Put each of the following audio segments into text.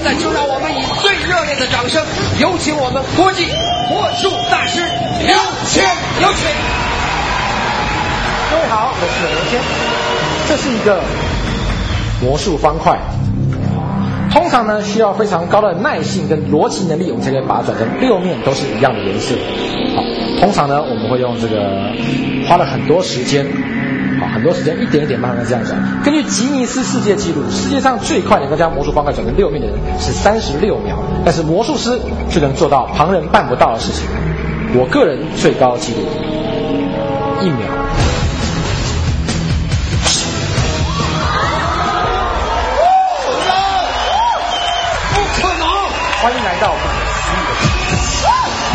那就让我们以最热烈的掌声，有请我们国际魔术大师刘谦，有请。 各位好，我是刘谦，这是一个魔术方块。通常呢，需要非常高的耐性跟逻辑能力，我们才可以把它转成6面都是一样的颜色。好，通常呢，我们会用这个花了很多时间，好，很多时间一点一点慢慢这样转。根据吉尼斯世界纪录，世界上最快能够将魔术方块转成6面的人是36秒，但是魔术师却能做到旁人办不到的事情。我个人最高纪录1秒。欢迎来到不可思议的世界。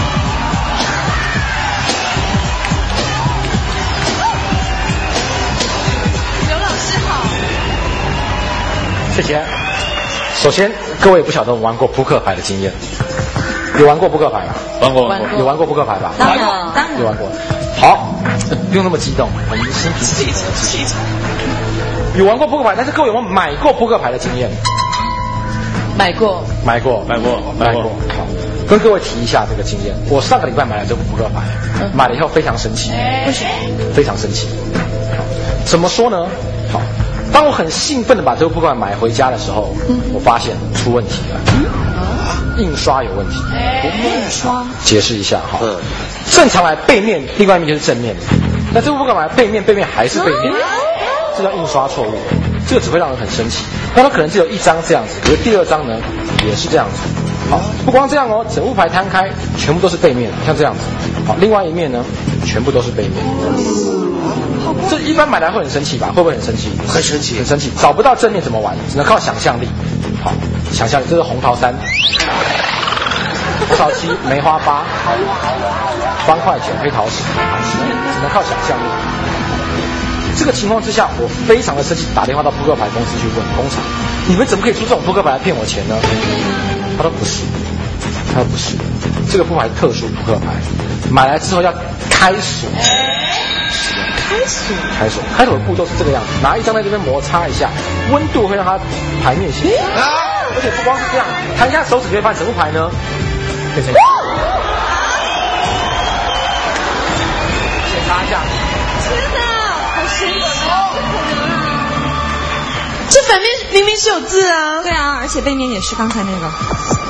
刘老师好。 谢谢。首先，各位不晓得我玩过扑克牌的经验，有玩过扑克牌吧？ 玩过。 有玩过扑克牌吧？ 当然。 有玩过。好，不用那么激动，我们心平气和。有玩过扑克牌，但是各位有没有买过扑克牌的经验？ 买过。 好，跟各位提一下这个经验。我上个礼拜买了这副扑克牌，买了以后非常生气。 为什么？ 非常生气。怎么说呢？好，当我很兴奋的把这副扑克牌买回家的时候，我发现出问题了。印刷有问题。 印刷？ 解释一下哈。正常来背面，另外一面就是正面。那这副扑克牌背面还是背面，这叫印刷错误。这个只会让人很生气。那它可能只有1张这样子，可是第2张呢也是这样子。好，不光这样哦，整副牌摊开全部都是背面，像这样子。好，另外一面呢全部都是背面。这一般买来会很生气吧？会不会很生气？ 很生气， 很生气。找不到正面怎么玩？只能靠想象力。好，想象力，这是红桃3，葡萄7，梅花8，方块9，黑桃10，只能靠想象力。这个情况之下，我非常的生气，打电话到扑克牌公司去问工厂，你们怎么可以出这种扑克牌来骗我钱呢？他说不是，这个扑克牌特殊扑克牌，买来之后要开锁。开锁的步骤是这个样子，拿一张在这边摩擦一下，温度会让它牌面显现。而且不光是这样，弹一下手指可以发现整副牌呢变成。检查一下。 天哪！好神奇哦！这反面明明是有字啊。 对啊，而且背面也是刚才那个。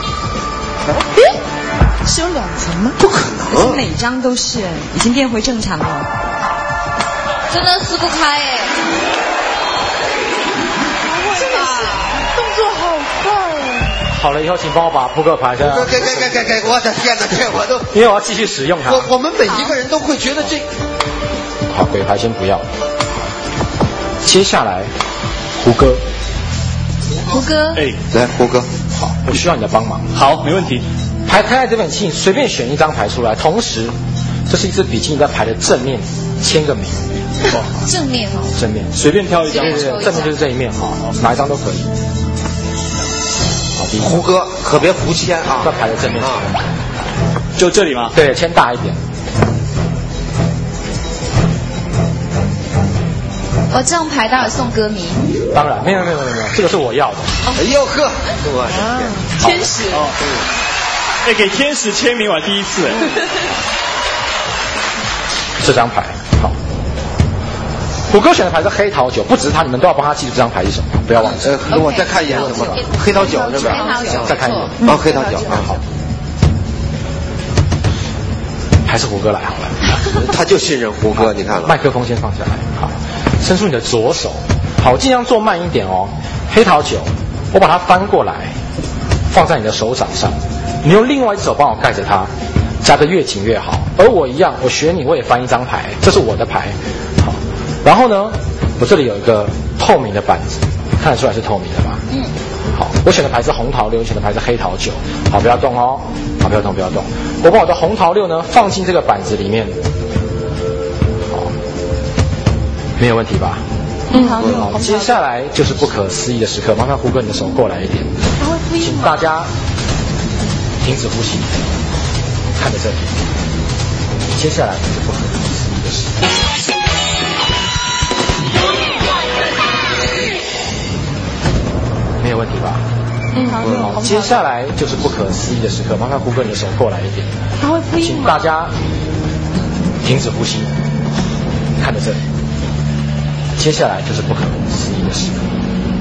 是有2层吗？ 不可能，而且每张都是，已经变回正常了。 真的撕不开耶！真的是动作好快哦。 好了以后，请帮我把扑克牌给， 我的天哪，这我都， 因为我要继续使用它。 我们每一个人都会觉得这。 好，鬼牌先不要。接下来，胡歌。 来，胡歌， 好，我需要你的帮忙。 好，没问题。 牌开在这边，请你随便选1张牌出来，同时，这是一支笔，请你在牌的正面签个名。 正面哦。 正面， 随便挑一张。 对，正面就是这一面哈，哪一张都可以。好，第一胡歌可别胡签啊， 在牌的正面。 就这里吗？ 对，签大一点。 我这张牌当然送歌迷。 当然，没有，这个是我要的。 哎呦呵，我的天！天使哦。 给天使签名我第一次。 这张牌好。胡歌选的牌是黑桃9，不只是他，你们都要帮他记住这张牌是什么，不要忘记。 我再看一眼什么？黑桃9是吧？ 再看一眼。 黑桃9好。 还是胡歌来好了。 他就信任胡歌，你看了。 麦克风先放下来，好，伸出你的左手，好，尽量做慢一点哦。黑桃9，我把它翻过来，放在你的手掌上，你用另外一只手帮我盖着它，夹得越紧越好。而我一样，我学你，我也翻1张牌，这是我的牌，好。然后呢，我这里有一个透明的板子，看得出来是透明的吧？好，我选的牌是红桃6，你选的牌是黑桃9。好，不要动哦，好，不要动。我把我的红桃6呢放进这个板子里面，好，没有问题吧？好，接下来就是不可思议的时刻，麻烦胡哥你的手过来一点，请大家停止呼吸，看着这里，接下来就是不可思议的时刻。没有问题吧？ 好，接下来就是不可思议的时刻，麻烦胡哥你的手过来一点。 他会复印请吗？ 大家停止呼吸，看着这里。接下来就是不可思议的时刻。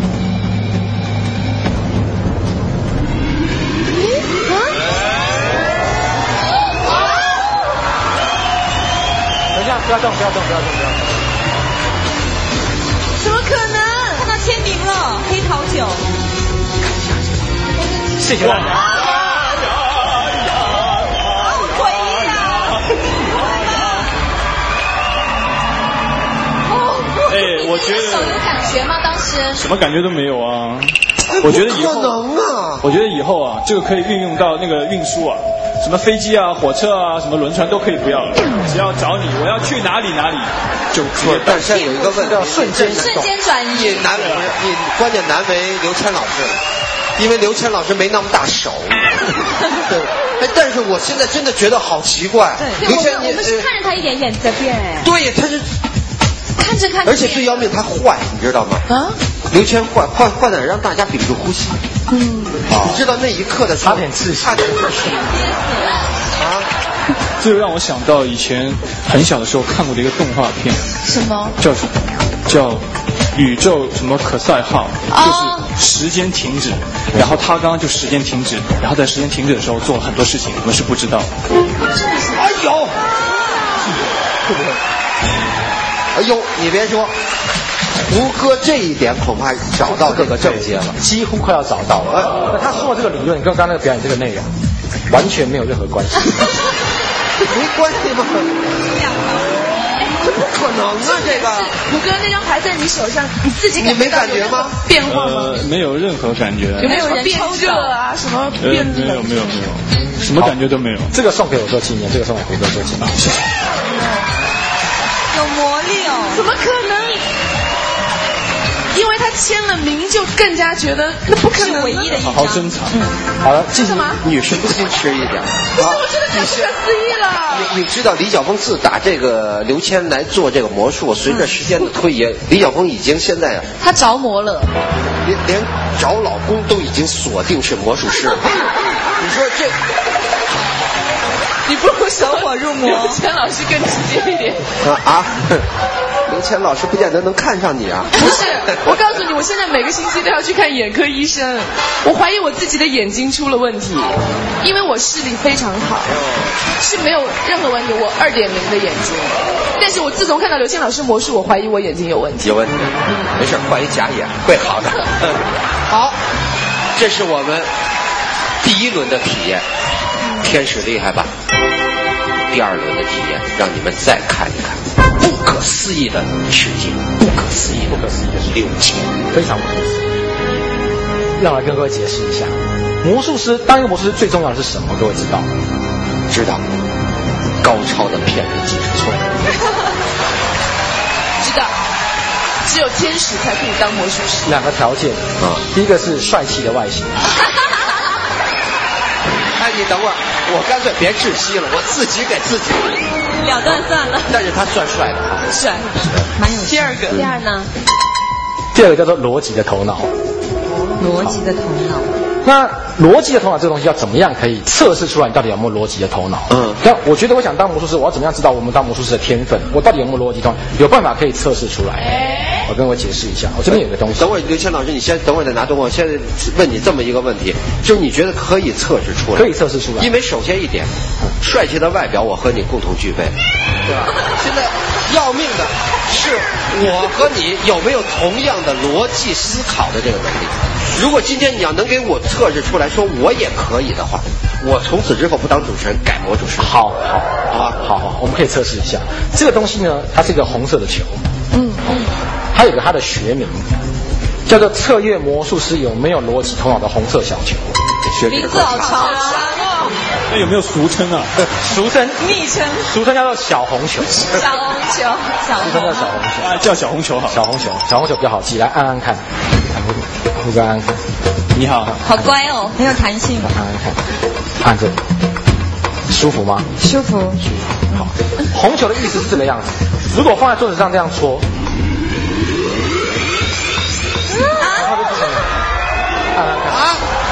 等一下，不要动，不要动，不要动，不要动。 怎么可能？ 看到签名了，黑桃酒。 谢谢大家。 好诡异啊！ 我觉得手有感觉吗？当时什么感觉都没有啊。我觉得以后， 不可能啊！ 我觉得以后啊，这个可以运用到那个运输啊，什么飞机啊、火车啊、什么轮船都可以不要了，只要找你，我要去哪里哪里就直接到。 但现在有一个问题， 瞬间转移。 你难为你，关键难为刘谦老师了，因为刘谦老师没那么大手。对，哎，但是我现在真的觉得好奇怪。 对， 刘谦， 我们是看着他一点点在变哎。 对，他是看着看着， 而且最要命，他坏，你知道吗？ 啊， 刘谦坏在让大家屏住呼吸。你知道那一刻的时候， 差点窒息， 差点窒息啊！ 这就让我想到以前很小的时候看过的一个动画片， 什么？ 叫什么？叫宇宙什么可赛号，就是时间停止，然后他刚刚就时间停止，然后在时间停止的时候做了很多事情，我们是不知道的。 哎呦，会不会？哎呦，你别说，胡歌这一点恐怕找到这个症结了， 几乎快要找到了。那他说的这个理论跟刚刚那个表演这个内容完全没有任何关系。 没关系吗？这不可能啊！这个胡歌那张牌在你手上，你自己你没感觉吗？ 变化吗？ 没有任何感觉。 有没有人变热啊？什么变冷？ 没有，什么感觉都没有。 这个送给我做纪念，这个送给胡歌做纪念。 谢谢。 有魔力哦！ 怎么可能？因为他签了名，就更加觉得那不可能是唯一的一张。 好好珍藏。 好了，继续。 女士不矜持一点。 不是，我觉得太不可思议了。 你知道李晓峰自打这个刘谦来做这个魔术，随着时间的推移，李晓峰已经现在他着魔了， 连找老公都已经锁定是魔术师了。你说这， 你不如走火入魔。刘谦老师更直接一点。 刘谦老师不见得能看上你啊。 不是，我告诉你，我现在每个星期都要去看眼科医生。我怀疑我自己的眼睛出了问题，因为我视力非常好，是没有任何问题，我2.0的眼睛。但是我自从看到刘谦老师魔术，我怀疑我眼睛有问题。 有问题，没事，换一假眼会好的。好，这是我们第1轮的体验，天使厉害吧？第2轮的体验，让你们再看一看不可思议的世界，不可思议的是刘谦， 非常不可思议。让我来跟各位解释一下，魔术师当一个魔术师最重要的是什么？各位知道吗？ 知道高超的骗人技术。 知道，只有天使才可以当魔术师。 2个条件第一个是帅气的外形。 哎，你等会儿，我干脆别窒息了，我自己给自己了断算了。 但是他算帅的啊， 帅， 蛮有。 第2个，第2呢？ 第2个叫做逻辑的头脑。 逻辑的头脑。 那逻辑的头脑这个东西要怎么样可以测试出来你到底有没有逻辑的头脑？那我觉得我想当魔术师，我要怎么样知道我们当魔术师的天分？我到底有没有逻辑头脑？有办法可以测试出来。我跟我解释一下，我这边有个东西。 等会儿刘谦老师，你先等会儿再拿东西。我现在问你这么一个问题，就是你觉得可以测试出来？ 可以测试出来。 因为首先一点，帅气的外表我和你共同具备，对吧？现在要命的是我和你有没有同样的逻辑思考的这个能力？如果今天你要能给我测试出来说我也可以的话，我从此之后不当主持人，改魔术师。 好，我们可以测试一下这个东西呢。它是一个红色的球，它有个它的学名，叫做测验魔术师有没有逻辑头脑的红色小球。 名字好长哦。 那有没有俗称啊？ 俗称、 昵称、 俗称叫做小红球。 小红球， 俗称叫小红球。 叫小红球好。 小红球比较好记，来按按看。胡哥按按看。 你好。 好乖哦，很有弹性。 按按看，按这里，舒服吗？ 舒服。 好，红球的意思是这个样子。如果放在桌子上这样搓，然后就不行了。按按看。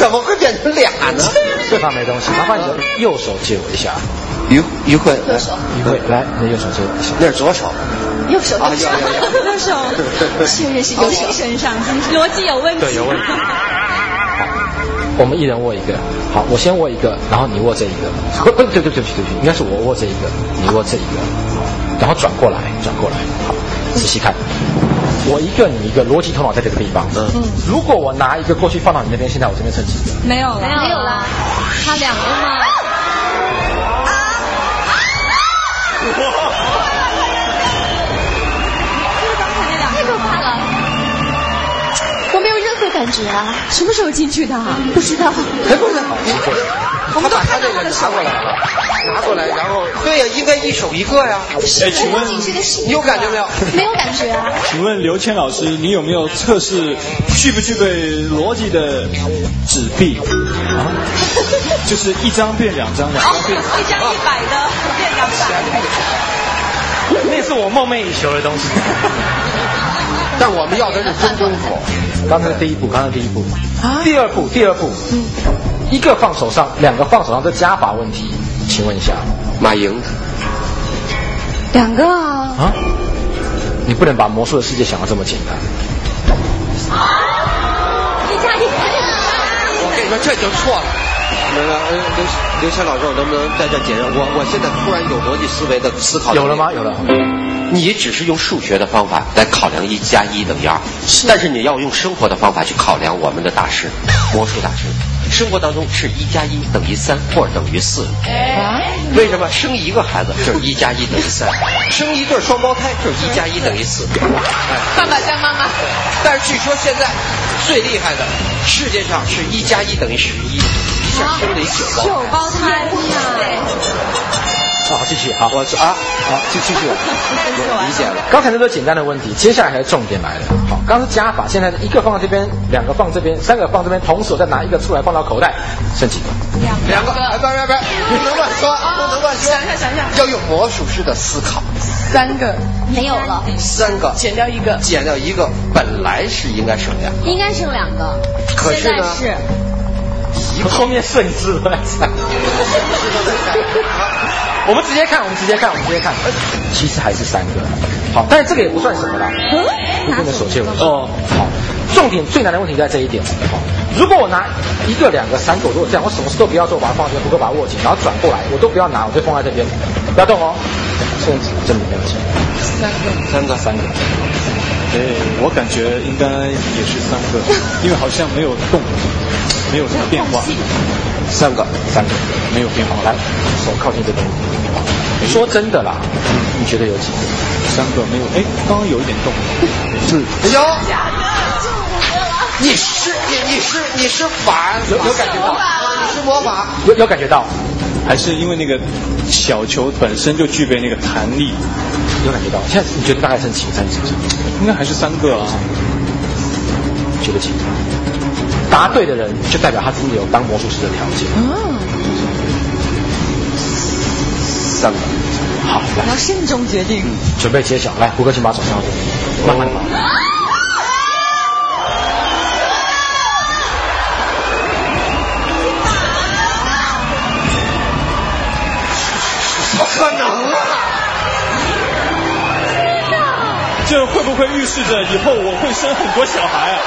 怎么会变成俩呢？ 那没东西，麻烦你的右手借我一下。 于慧， 右手， 于慧，来，你的右手借我一下。 那是左手。 右手， 啊， 右手， 确认是右手， 身上逻辑有问题。 对，有问题。好，我们一人握一个。好，我先握一个，然后你握这一个。不，对不起，应该是我握这一个，你握这一个，然后转过来。好，仔细看。我一个，你一个，逻辑头脑在这个地方。如果我拿一个过去放到你那边，现在我这边剩几个？ 没有了，他2个吗？太可怕了！ 我没有任何感觉啊，什么时候进去的？不知道。 哎，不是，我们都看到他的手拿过来，然后对呀，应该一手一个呀。 请问你有感觉没有？ 没有感觉啊。 请问刘谦老师，你有没有测试具不具备逻辑的纸币？就是1张变2张，2张变 1张100的变200。 那是我梦寐以求的东西。 但我们要的是真功夫。 刚才第一步，第二步，一个放手上，2个放手上，这加法问题，请问一下， 马赢 2个啊？ 你不能把魔术的世界想得这么简单。 我跟你说，这就错了。刘谦老师，我能不能在这解释？我现在突然有逻辑思维的思考。 有了吗？有了。 你只是用数学的方法来考量1加1等于2，但是你要用生活的方法去考量我们的大师，魔术大师。生活当中是1加1等于3或者等于4。为什么生一个孩子就是1加1等于3，生一对双胞胎就是1加1等于4。 爸爸加妈妈。 但是据说现在最厉害的，世界上是1加1等于11，一下生了9胞胎。 好，继续。好， 好，继续。理解了。 刚才那个简单的问题，接下来才是重点来了。好，刚是加法，现在1个放在这边，2个放这边，3个放这边，同时我再拿1个出来放到口袋，剩几个 ？2个。别，不能乱说，不能乱说。 想一下， 要用魔术师的思考。 3个没有了 ，3个减掉1个， 本来是应该剩2个， 应该剩2个， 可是呢， 现在是后面顺字都在猜。我们直接看，其实还是3个。好，但是这个也不算什么啦。不能手借我。好，重点最难的问题在这一点。好，如果我拿1个、2个、3个，如果这样，我什么事都不要做，把它放这边，不够把它握紧，然后转过来，我都不要拿，我就放在这边，不要动哦。甚至真的没有钱。 3个。 我感觉应该也是3个，因为好像没有动，没有什么变化。 3个没有变化。来，手靠近这边。说真的啦，你觉得有几个 ？3个没有。刚刚有一点动。 有。你是法，有感觉到？你是魔法， 有感觉到？ 还是因为那个小球本身就具备那个弹力？ 有感觉到？现在你觉得大概剩几个？ 应该还是3个啊。 觉得几个？答对的人就代表他真的有当魔术师的条件。3个。好，来， 要慎重决定。 准备揭晓，来，胡哥请把手上慢慢把。 不可能啊！ 这会不会预示着以后我会生很多小孩啊？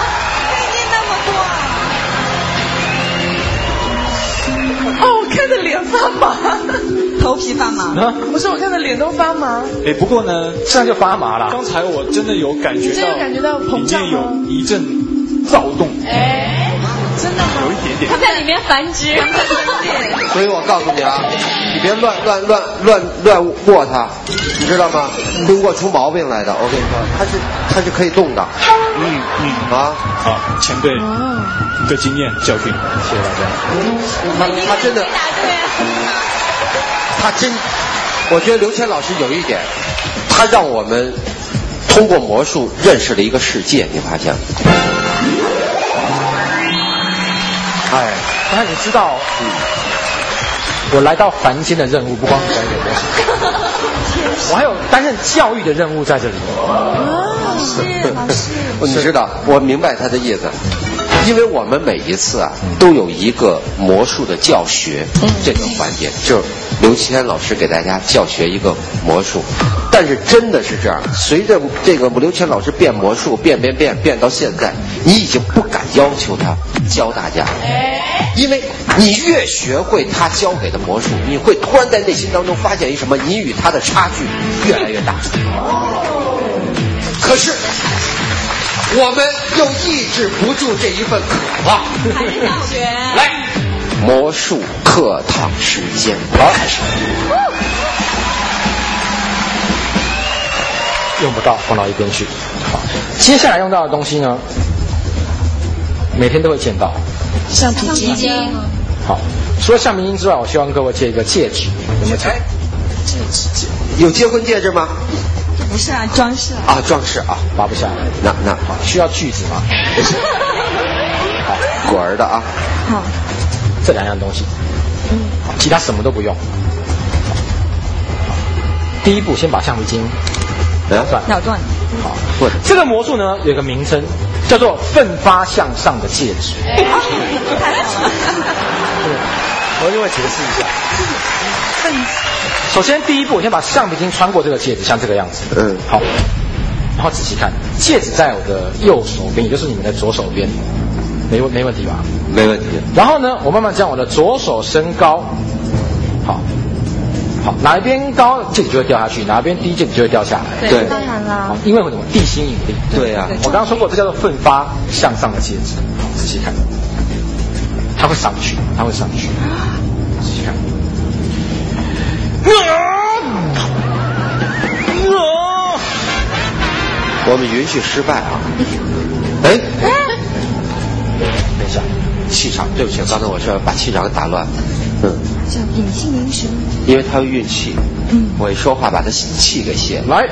我看着脸发麻， 头皮发麻。 不是，我看着脸都发麻。 不过呢， 这样就发麻了。 刚才我真的有感觉到， 真的感觉到膨胀吗？ 里面有一阵躁动。 真的吗？ 有一点点。 它在里面繁殖。 所以我告诉你啊，你别乱握它，你知道吗？会握出毛病来的。我跟你说，它是可以动的。 好，前辈，一个经验教训，谢谢大家。 他真的，我觉得刘谦老师有一点，他让我们通过魔术认识了一个世界，你发现？ 但是你知道，我来到凡间的任务不光是管理魔术，我还有担任教育的任务在这里。 老师， 你知道，我明白他的意思。 因为我们每一次啊都有一个魔术的教学这个环节，就是刘启天老师给大家教学一个魔术。但是真的是这样，随着这个刘启天老师变魔术变到现在，你已经不敢要求他教大家，因为你越学会他教给的魔术，你会突然在内心当中发现一什么，你与他的差距越来越大。可是我们又抑制不住这一份渴望， 还是想学。 来，魔术课堂时间开始。 用不到，放到一边去。好，接下来用到的东西呢，每天都会见到。 橡皮筋。 好，除了橡皮筋之外，我希望各位借一个戒指，有没有？ 戒指有结婚戒指吗？ 不是啊，装饰啊，装饰啊， 拔不下来。 那好，需要锯子吗？ 好，果儿的啊。 好， 这两样东西。好，其他什么都不用。好，第一步先把橡皮筋咬断。 好，这个魔术呢有一个名称，叫做奋发向上的戒指。我另外解释一下。首先第一步，我先把橡皮筋穿过这个戒指，像这个样子。好，然后仔细看，戒指在我的右手边，也就是你们的左手边，没问题吧？ 没问题。 然后呢，我慢慢将我的左手升高，好，哪一边高，戒指就会掉下去；哪一边低，戒指就会掉下来。 对，当然啦。 因为什么？地心引力。 对呀。 我刚刚说过，这叫做奋发向上的戒指。好，仔细看，它会上去，仔细看。 我们允许失败啊！哎， 等一下， 气场，对不起，刚才我是把气场打乱。 叫隐姓名神。 因为他有运气。我一说话把他气给泄了。 来。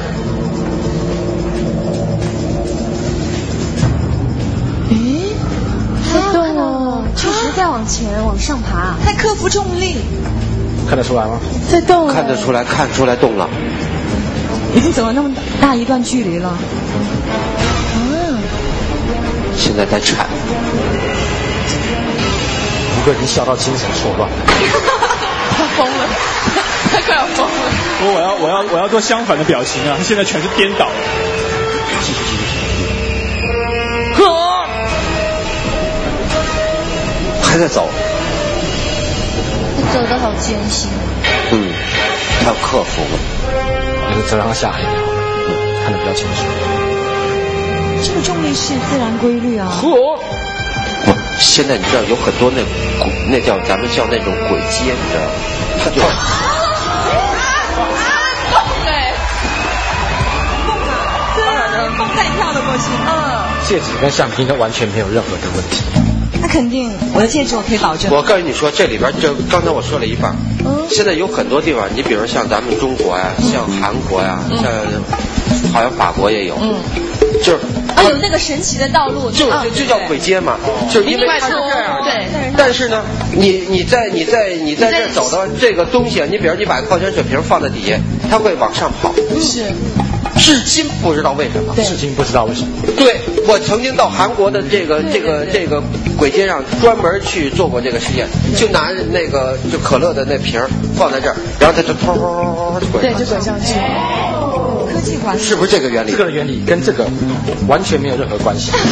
它动了，确实在往上爬，在克服重力。 看得出来吗？ 在动了。 看出来动了。 已经走了那么大一段距离了。 现在在颤。 吴哥已经笑到精神错乱。 他疯了，他快要疯了。 我要做相反的表情啊！现在全是颠倒。 继续。 还在走。 走得好艰辛。 他要克服了。 那个再让他下来一点，看得比较清楚。 这个重力是自然规律啊。 现在你知道有很多那叫咱们叫那种鬼街，你知道吗？他就蹦带跳的过去。 戒指跟橡皮筋都完全没有任何的问题。 那肯定，我的戒指我可以保证。 我告诉你说，这里边就刚才我说了一半。现在有很多地方，你比如像咱们中国呀，像韩国呀，像好像法国也有。就是有那个神奇的道路， 就叫鬼街嘛，就是因为它是这样。 对。 但是呢，你在这走到这个东西，你比如你把矿泉水瓶放在底下，它会往上跑。 是。 至今不知道为什么。 至今不知道为什么。 对，我曾经到韩国的这个鬼街上专门去做过这个实验，就拿那个就可乐的那瓶放在这儿，然后它就突滚。 对，就滚上去。 科技管理是不是这个原理？ 这个原理跟这个完全没有任何关系。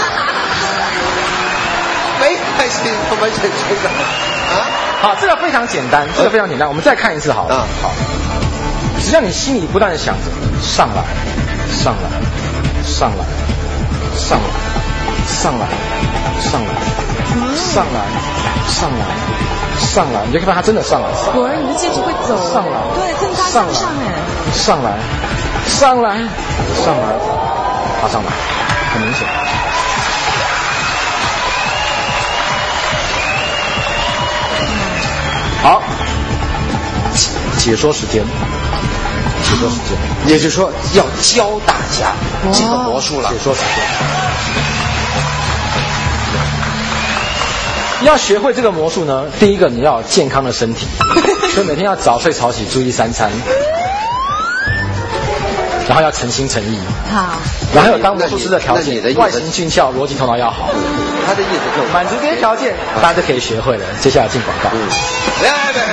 没关系，我们认真的啊。 好，这个非常简单，我们再看一次好了。好。只要你心里不断的想着上来，你就看到它真的上来。 果然你的戒指会走。 上来。 对，奋发向上哎。 上来，它上来，很明显。好，解说时间。 也就是说要教大家这个魔术了。 解说时间。要学会这个魔术呢，第一个你要有健康的身体，所以每天要早睡早起，注意3餐。 然后要诚心诚意。 好。 然后还有当魔术师的条件，外形俊俏，逻辑头脑要好。 他的意思就是满足这些条件，大家就可以学会了。接下来进广告。 别，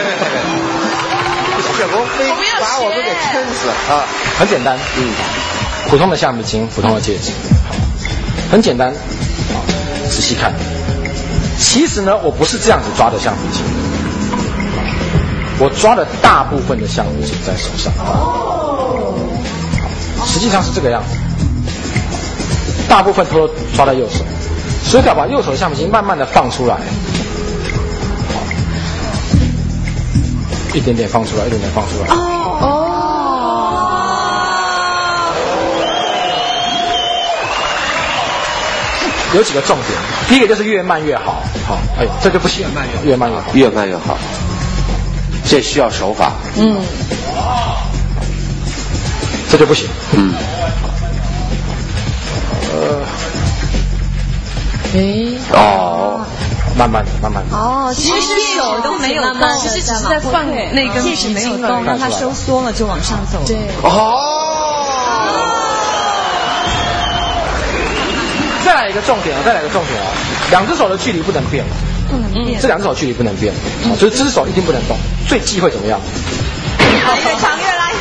雪龙非把我们给撑死啊！ 很简单，普通的橡皮筋，普通的戒指，很简单。仔细看，其实呢，我不是这样子抓的橡皮筋，我抓了大部分的橡皮筋在手上，实际上是这个样子，大部分都抓在右手，所以要把右手的橡皮筋慢慢的放出来，一点点放出来，一点点放出来。有几个重点，第一个就是越慢越好，这就不行，越慢越好， 越慢越好，这需要手法， 这就不行，慢慢的， 其实手都没有动， 其实只是在放那根戒指没有动，让它收缩了就往上走。 对。 再来一个重点啊！两只手的距离不能变，这两只手距离不能变，就是这只手一定不能动。最忌讳怎么样？ 越拉越长。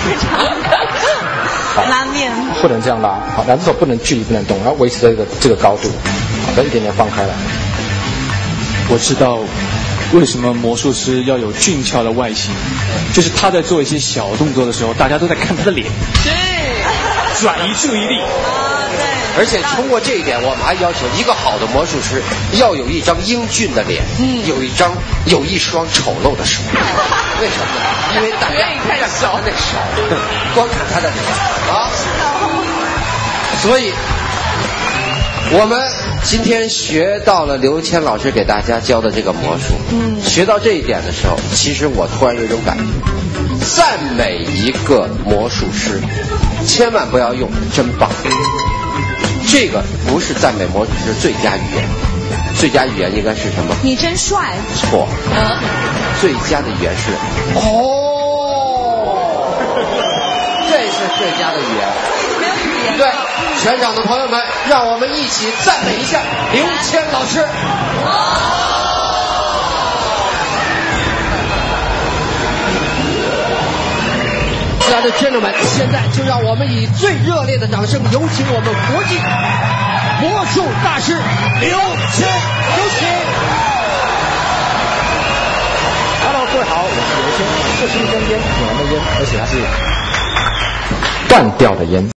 拉面。 不能这样拉，好，两只手距离不能动，要维持这个高度，好，再一点点放开来。 我知道为什么魔术师要有俊俏的外形，就是他在做一些小动作的时候，大家都在看他的脸， 对， 转移注意力。 而且通过这一点，我们还要求一个好的魔术师要有一张英俊的脸，有一双丑陋的手。为什么呢？因为大家不看他那手，光看他的脸啊。所以，我们今天学到了刘谦老师给大家教的这个魔术。学到这一点的时候，其实我突然有一种感觉，赞美一个魔术师，千万不要用真棒。这个不是赞美魔术师最佳语言，最佳语言应该是什么？ 你真帅。 错。最佳的语言是这是最佳的语言。 没有语言。 对，全场的朋友们，让我们一起赞美一下刘谦老师。亲爱的gentlemen，现在就让我们以最热烈的掌声，有请我们国际魔术大师刘谦，有请。 Hello， 各位好，我是刘谦，这是一根烟，暖的烟，而且它是断掉的烟。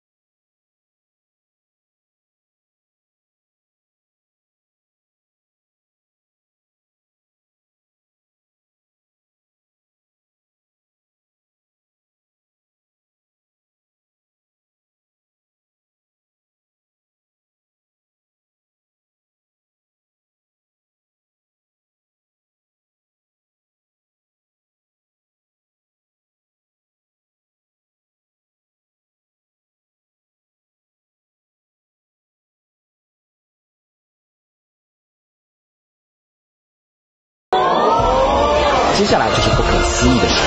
接下来就是不可思议的事。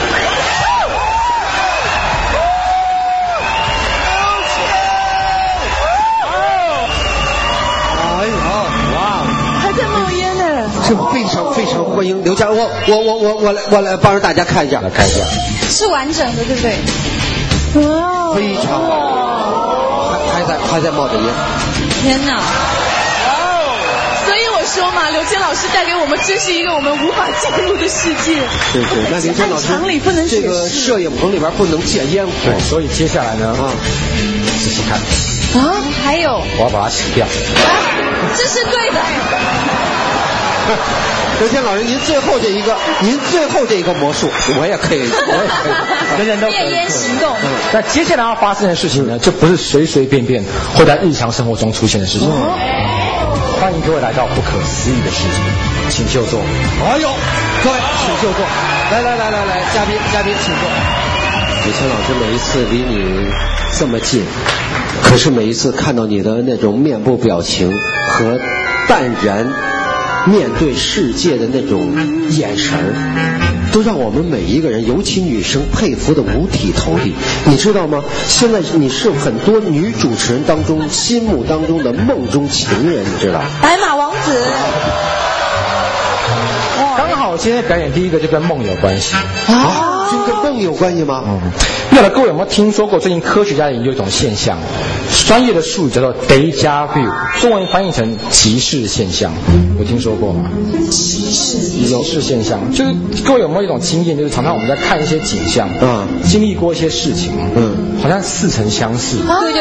哎呀，哇！ 还在冒烟呢。 这非常非常欢迎刘谦，我来帮着大家看一下，来看一下， 是完整的，对不对？ 哇， 非常好，还在冒着烟。 天哪！ 所以我说嘛，刘谦老师带给我们真是一个我们无法进入的世界。 对，那刘谦老师常理不能这个摄影棚里边不能见烟火， 所以接下来呢，仔细看还有， 我要把它洗掉。 这是对的。 刘谦老师，您最后这一个魔术，我也可以， 人人都可以。 灭烟行动。 那接下来要发生的事情呢，就不是随随便便会在日常生活中出现的事情。欢迎各位来到不可思议的世界，请就坐。 哎呦，各位请就坐。来，嘉宾请坐。刘谦老师每一次离你这么近，可是每一次看到你的那种面部表情和淡然面对世界的那种眼神儿，都让我们每一个人，尤其女生佩服的五体投地。你知道吗？现在你是很多女主持人当中心目当中的梦中情人，你知道？ 白马王子。 刚好今天的表演第一个就跟梦有关系啊，就跟梦有关系吗？ 不晓得各位有没有听说过，最近科学家研究一种现象，专业的术语叫做 déjà vu， 中文翻译成即视现象，有听说过吗？即视现象，就是各位有没有一种经验，就是常常我们在看一些景象，经历过一些事情，好像似曾相识。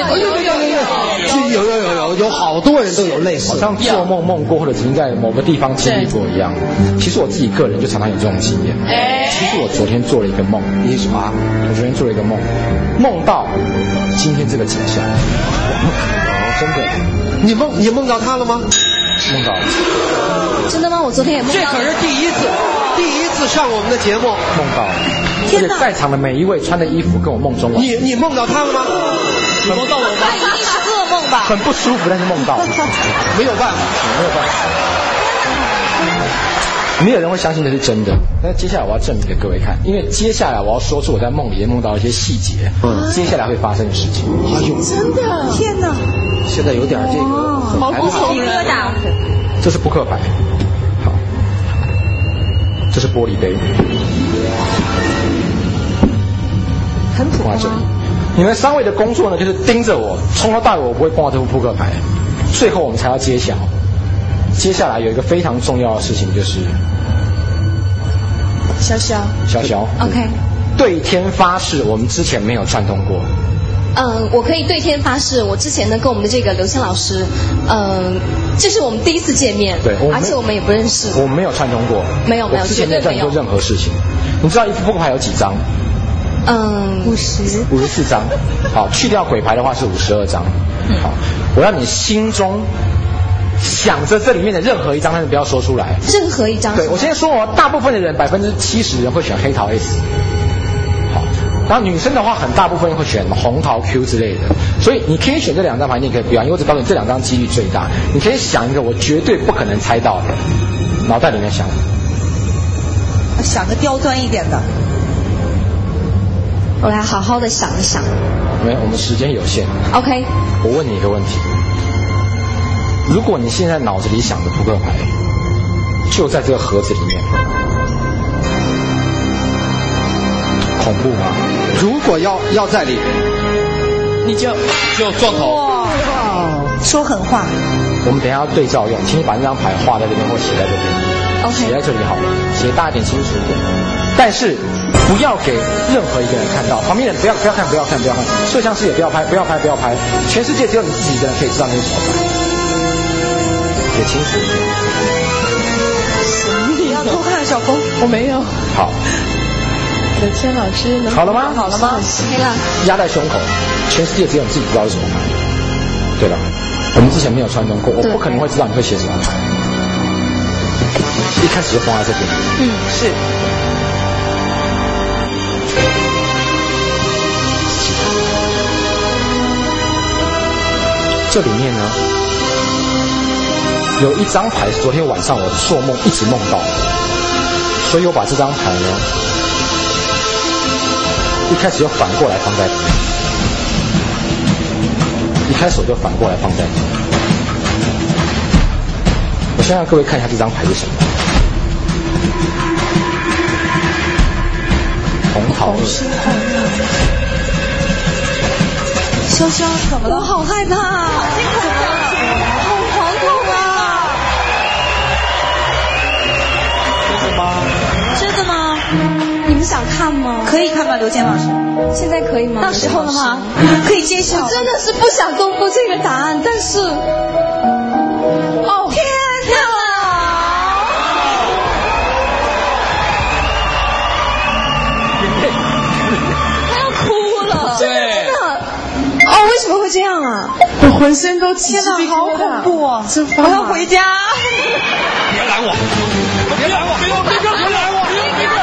有好多人都有类似， 好像做梦梦过，或者曾经在某个地方经历过一样。其实我自己个人就常常有这种经验。其实我昨天做了一个梦，你什么？我昨天做了一个梦，梦到今天这个景象。真的？你梦到他了吗？梦到了。 真的吗？我昨天也梦到了。 这可是第一次上我们的节目。梦到了。 而且在场的每一位穿的衣服跟我梦中完全。 你梦到他了吗？ 你梦到我吗？ 那一定是噩梦吧？ 很不舒服，但是梦到了。 没有办法。 没有人会相信这是真的。那接下来我要证明给各位看，因为接下来我要说出我在梦里梦到一些细节，接下来会发生的事情。 哎呦， 真的！天哪！ 现在有点这个毛骨悚然的。 这是扑克牌，好，这是玻璃杯， 很普通。 你们三位的工作呢，就是盯着我，从头到尾我不会碰到这副扑克牌，最后我们才要揭晓。接下来有一个非常重要的事情，就是潇潇 OK， 对天发誓，我们之前没有串通过。 我可以对天发誓，我之前呢跟我们的这个刘谦老师，这是我们第一次见面， 对， 而且我们也不认识， 我们没有串通过， 没有， 之前没有串通过任何事情。你知道一副扑克牌有几张？54张。好，去掉鬼牌的话是52张。好，我让你心中想着这里面的任何一张，但是不要说出来。 任何一张。 对，我先说哦，大部分的人70%人会选黑桃 S。好，然后女生的话，很大部分会选红桃 Q 之类的。所以你可以选这2张牌，你也可以不要，因为我只告诉你这2张几率最大。你可以想一个我绝对不可能猜到的，脑袋里面想个刁钻一点的。 我来好好的想一想。 没有，我们时间有限。 OK。 我问你一个问题。如果你现在脑子里想的扑克牌就在这个盒子里面，恐怖吗？ 如果要在里， 你就撞头。 哇，说狠话。 我们等一下要对照用，请你把那张牌画在这边或写在这边。 OK。 写在这里好了，写大一点，清楚一点。但是不要给任何一个人看到，旁边人不要看，摄像师也不要拍，不要拍。全世界只有你自己一个人可以知道那是什么牌。写清楚。 你要偷看小峰， 我没有。 好。 刘谦老师能好了吗？ 好了吗？ 可以了。 压在胸口，全世界只有你自己知道是什么牌。对了，我们之前没有串通过，我不可能会知道你会写什么牌。一开始就放在这边。 是。 这里面呢，有一张牌是昨天晚上我做梦一直梦到的，所以我把这张牌呢，一开始就反过来放在，一开始我就反过来放在。我先让各位看一下这张牌是什么。红桃2。 潇潇怎么了？我好害怕，好惶恐啊！真的吗？ 你们想看吗？ 可以看吗，刘坚老师？ 现在可以吗？ 到时候了吗？可以揭晓。 我真的是不想公布这个答案，但是，天哪！他要哭了。 对。 真的。为什么会这样啊？ 我浑身都起鸡皮疙瘩， 好恐怖哦！ 我要回家。 别拦我！别拦我！别拦我！别拦我！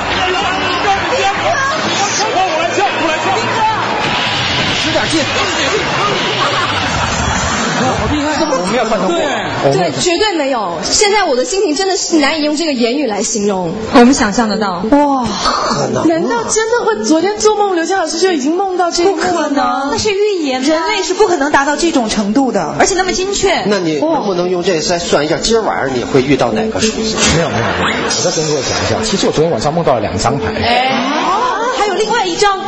我来跳！使点劲！ 好厉害！我没有串通过。 对，绝对没有。现在我的心情真的是难以用这个言语来形容。 我们想象得到。哇， 难道真的会？昨天做梦，刘谦老师就已经梦到这一幕了呢？ 那是预言，人类是不可能达到这种程度的，而且那么精确。 那你能不能用这来算一下，今儿晚上你会遇到哪个数字？ 没有，我再跟各位讲一下，其实我昨天晚上梦到了2张牌。 还有另外一张。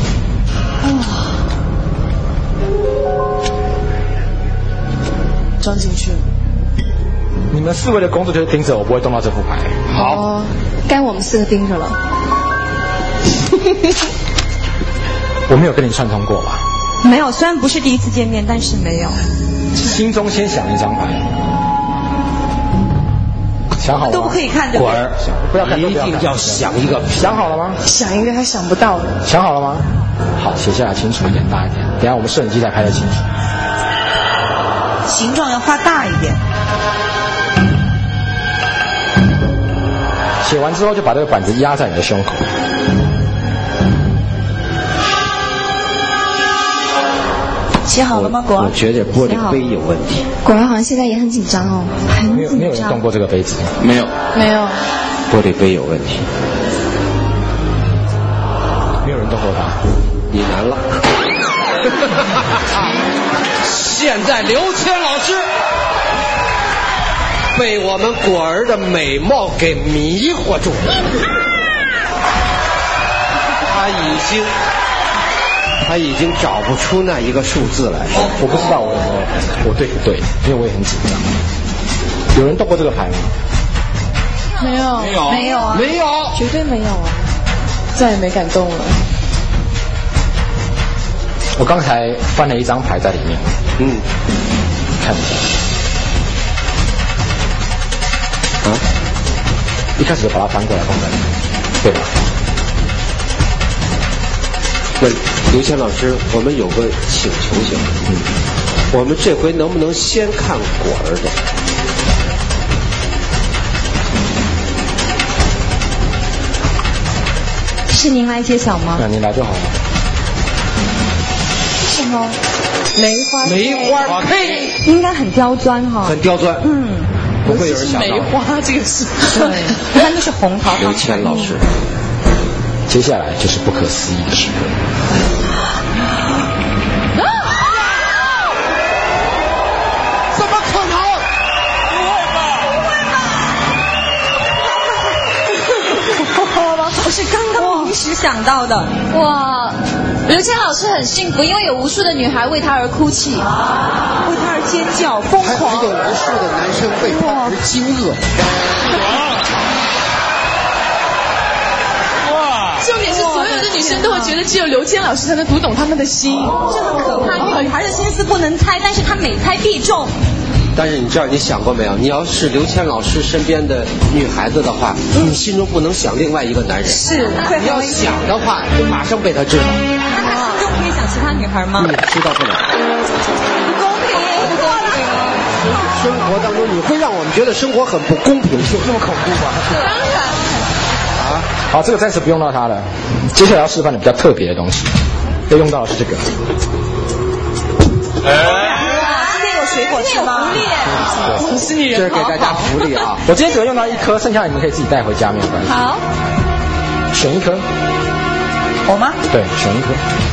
装进去了。 你们4位的工作就是盯着我，不会动到这副牌。 好，该我们4个盯着了。 我没有跟你串通过吧？ 没有，虽然不是第一次见面，但是没有。 心中先想一张牌，想好了吗？ 都不可以看的。 果儿，不要看， 一定要想一个。 想好了吗？ 想一个他想不到的。 想好了吗？好，写下来清楚一点，大一点。等一下我们摄影机再拍得清楚。 形状要画大一点。 写完之后就把这个板子压在你的胸口。 写好了吗，果儿？ 我觉得玻璃杯有问题。 果然好像现在也很紧张哦， 没有人动过这个杯子。 没有。 玻璃杯有问题。 没有人动过它。 你难了。现在刘谦老师被我们果儿的美貌给迷惑住了，他已经找不出那一个数字来。 我不知道我对不对，因为我也很紧张。有人动过这个牌吗？ 没有啊， 没有， 绝对没有啊，再也没敢动了。 我刚才翻了一张牌在里面。看一下。一开始就把它翻过来放在里面，对吧？ 那刘谦老师，我们有个请求性，我们这回能不能先看果儿的？ 是您来揭晓吗？ 那您来就好了。 是什么？ 梅花呸！ 应该很刁钻哈。 很刁钻。不会有人想到。 梅花这个是。 对，一般都是红桃。 刘谦老师。 接下来就是不可思议的时刻。 怎么可能？ 我是刚刚临时想到的。 哇，刘谦老师很幸福，因为有无数的女孩为他而哭泣，为他而尖叫，疯狂。 还有无数的男生为他而惊愕。 重点是所有的女生都会觉得只有刘谦老师才能读懂他们的心， 这很可怕。女孩的心思不能猜，但是她每猜必中。 但是你知道你想过没有？你要是刘谦老师身边的女孩子的话，你心中不能想另外一个男人。 是， 你要想的话，就马上被他知道。 那他心中可以想其他女孩吗？ 知道不了。 不公平，不公平。 生活当中你会让我们觉得生活很不公平， 有那么恐怖吗？ 当然。 好，这个暂时不用到它了。接下来要示范的比较特别的东西，要用到的是这个。 今天有水果吃吗？ 迪士尼人， 这是给大家福利啊！ 我今天只能用到1颗，剩下的你们可以自己带回家，没有关系。 好， 选1颗。 我吗？ 对，选1颗。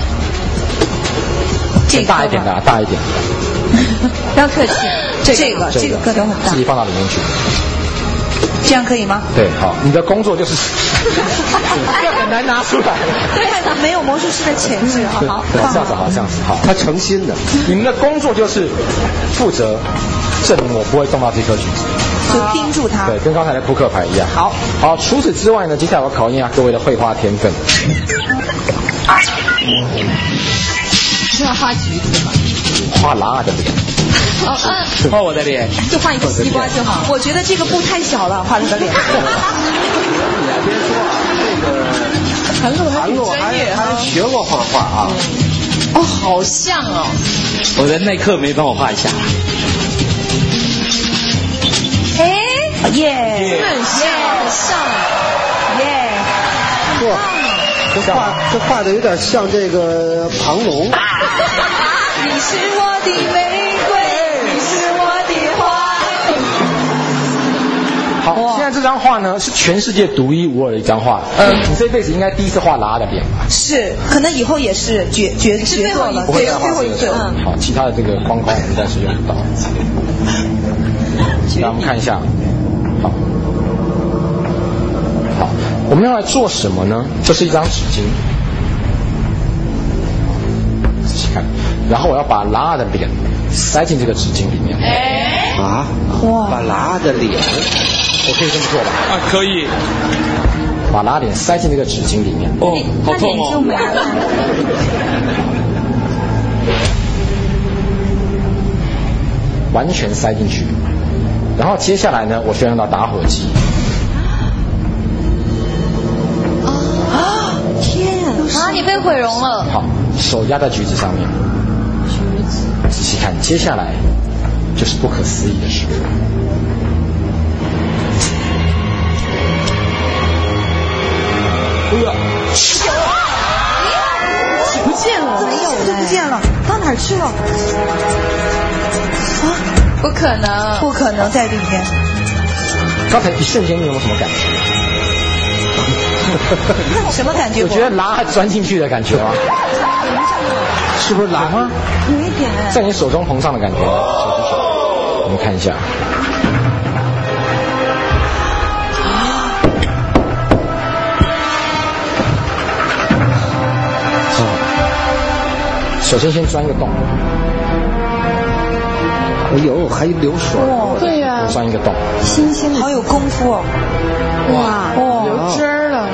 这个大一点的，大一点的。 不要客气，这个个头很大， 自己放到里面去。 这样可以吗？ 对，好，你的工作就是很难拿出来。 对，没有魔术师的潜质，好， 这样子好，这样子好。 他诚心的。 你们的工作就是负责证明我不会动到这颗橘子， 就盯住它。 对，跟刚才的扑克牌一样。好，除此之外呢，接下来我考验一下各位的绘画天分。 是要画橘子吗？ 画拉的脸。 画我的脸， 就画一个西瓜就好。我觉得这个布太小了，画了个脸。 你还别说啊，这个韩露还学过画画啊。 哦，好像哦。 我的耐克没帮我画一下。 哎，耶， 很像， 耶。 这画的有点像这个庞龙。 你是我的玫瑰。 画呢是全世界独一无二的一张画。你这辈子应该第一次画拉的脸吧？ 是，可能以后也是绝作了， 不会最后一次。 好，其他的这个框框我们暂时用不到。来，我们看一下。好，我们要来做什么呢？这是一张纸巾，仔细看。然后我要把拉的脸塞进这个纸巾里面。 啊！哇！把拉的脸， 我可以这么做吧？ 啊，可以。 把拉脸塞进这个纸巾里面。 哦，好痛哦！ 完全塞进去。然后接下来呢，我需要用到打火机。 天啊！你被毁容了。 好，手压在橘子上面。仔细看，接下来就是不可思议的事。 不见了， 没有了，不见了，到哪儿去了？啊， 不可能， 不可能在里面。 刚才一瞬间你有没有什么感觉？ 什么感觉？ 我觉得拉钻进去的感觉吗？是不是拉吗？ 有一点， 在你手中膨胀的感觉。我们看一下。首先钻一个洞。 哎呦，还流水。 对呀。 钻一个洞。 新鲜的，好有功夫哦。 哇，流汁儿了。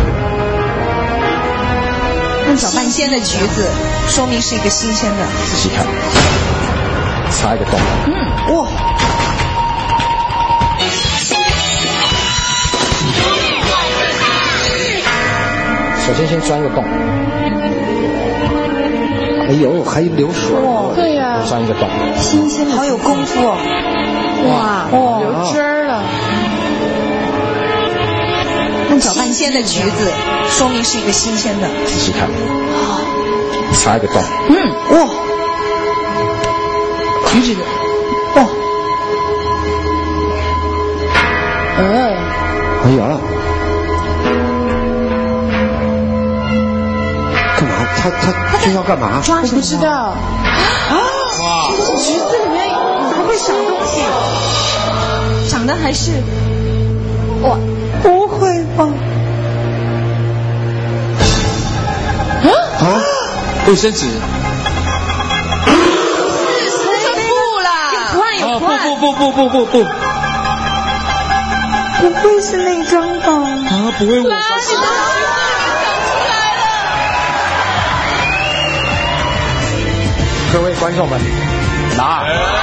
新鲜的橘子，说明是一个新鲜的。 仔细看，插一个洞。 哇！ 首先先钻一个洞。 哎呦，还流水。 对呀。 钻一个洞。 新鲜的，好有功夫哦。 哇，流汁儿了。 搅拌鲜的橘子，说明是一个新鲜的。 仔细看，插一个洞。 哇，橘子的，哇， 哎呀，干嘛？他这要干嘛？ 我不知道。啊！哇！橘子里面怎么会长东西？长的还是哇？ 不会吧？ 啊！卫生纸。 是布啦！有图案。 不。 不会是那张吧？ 啊，不会我发现。 各位观众们，拿。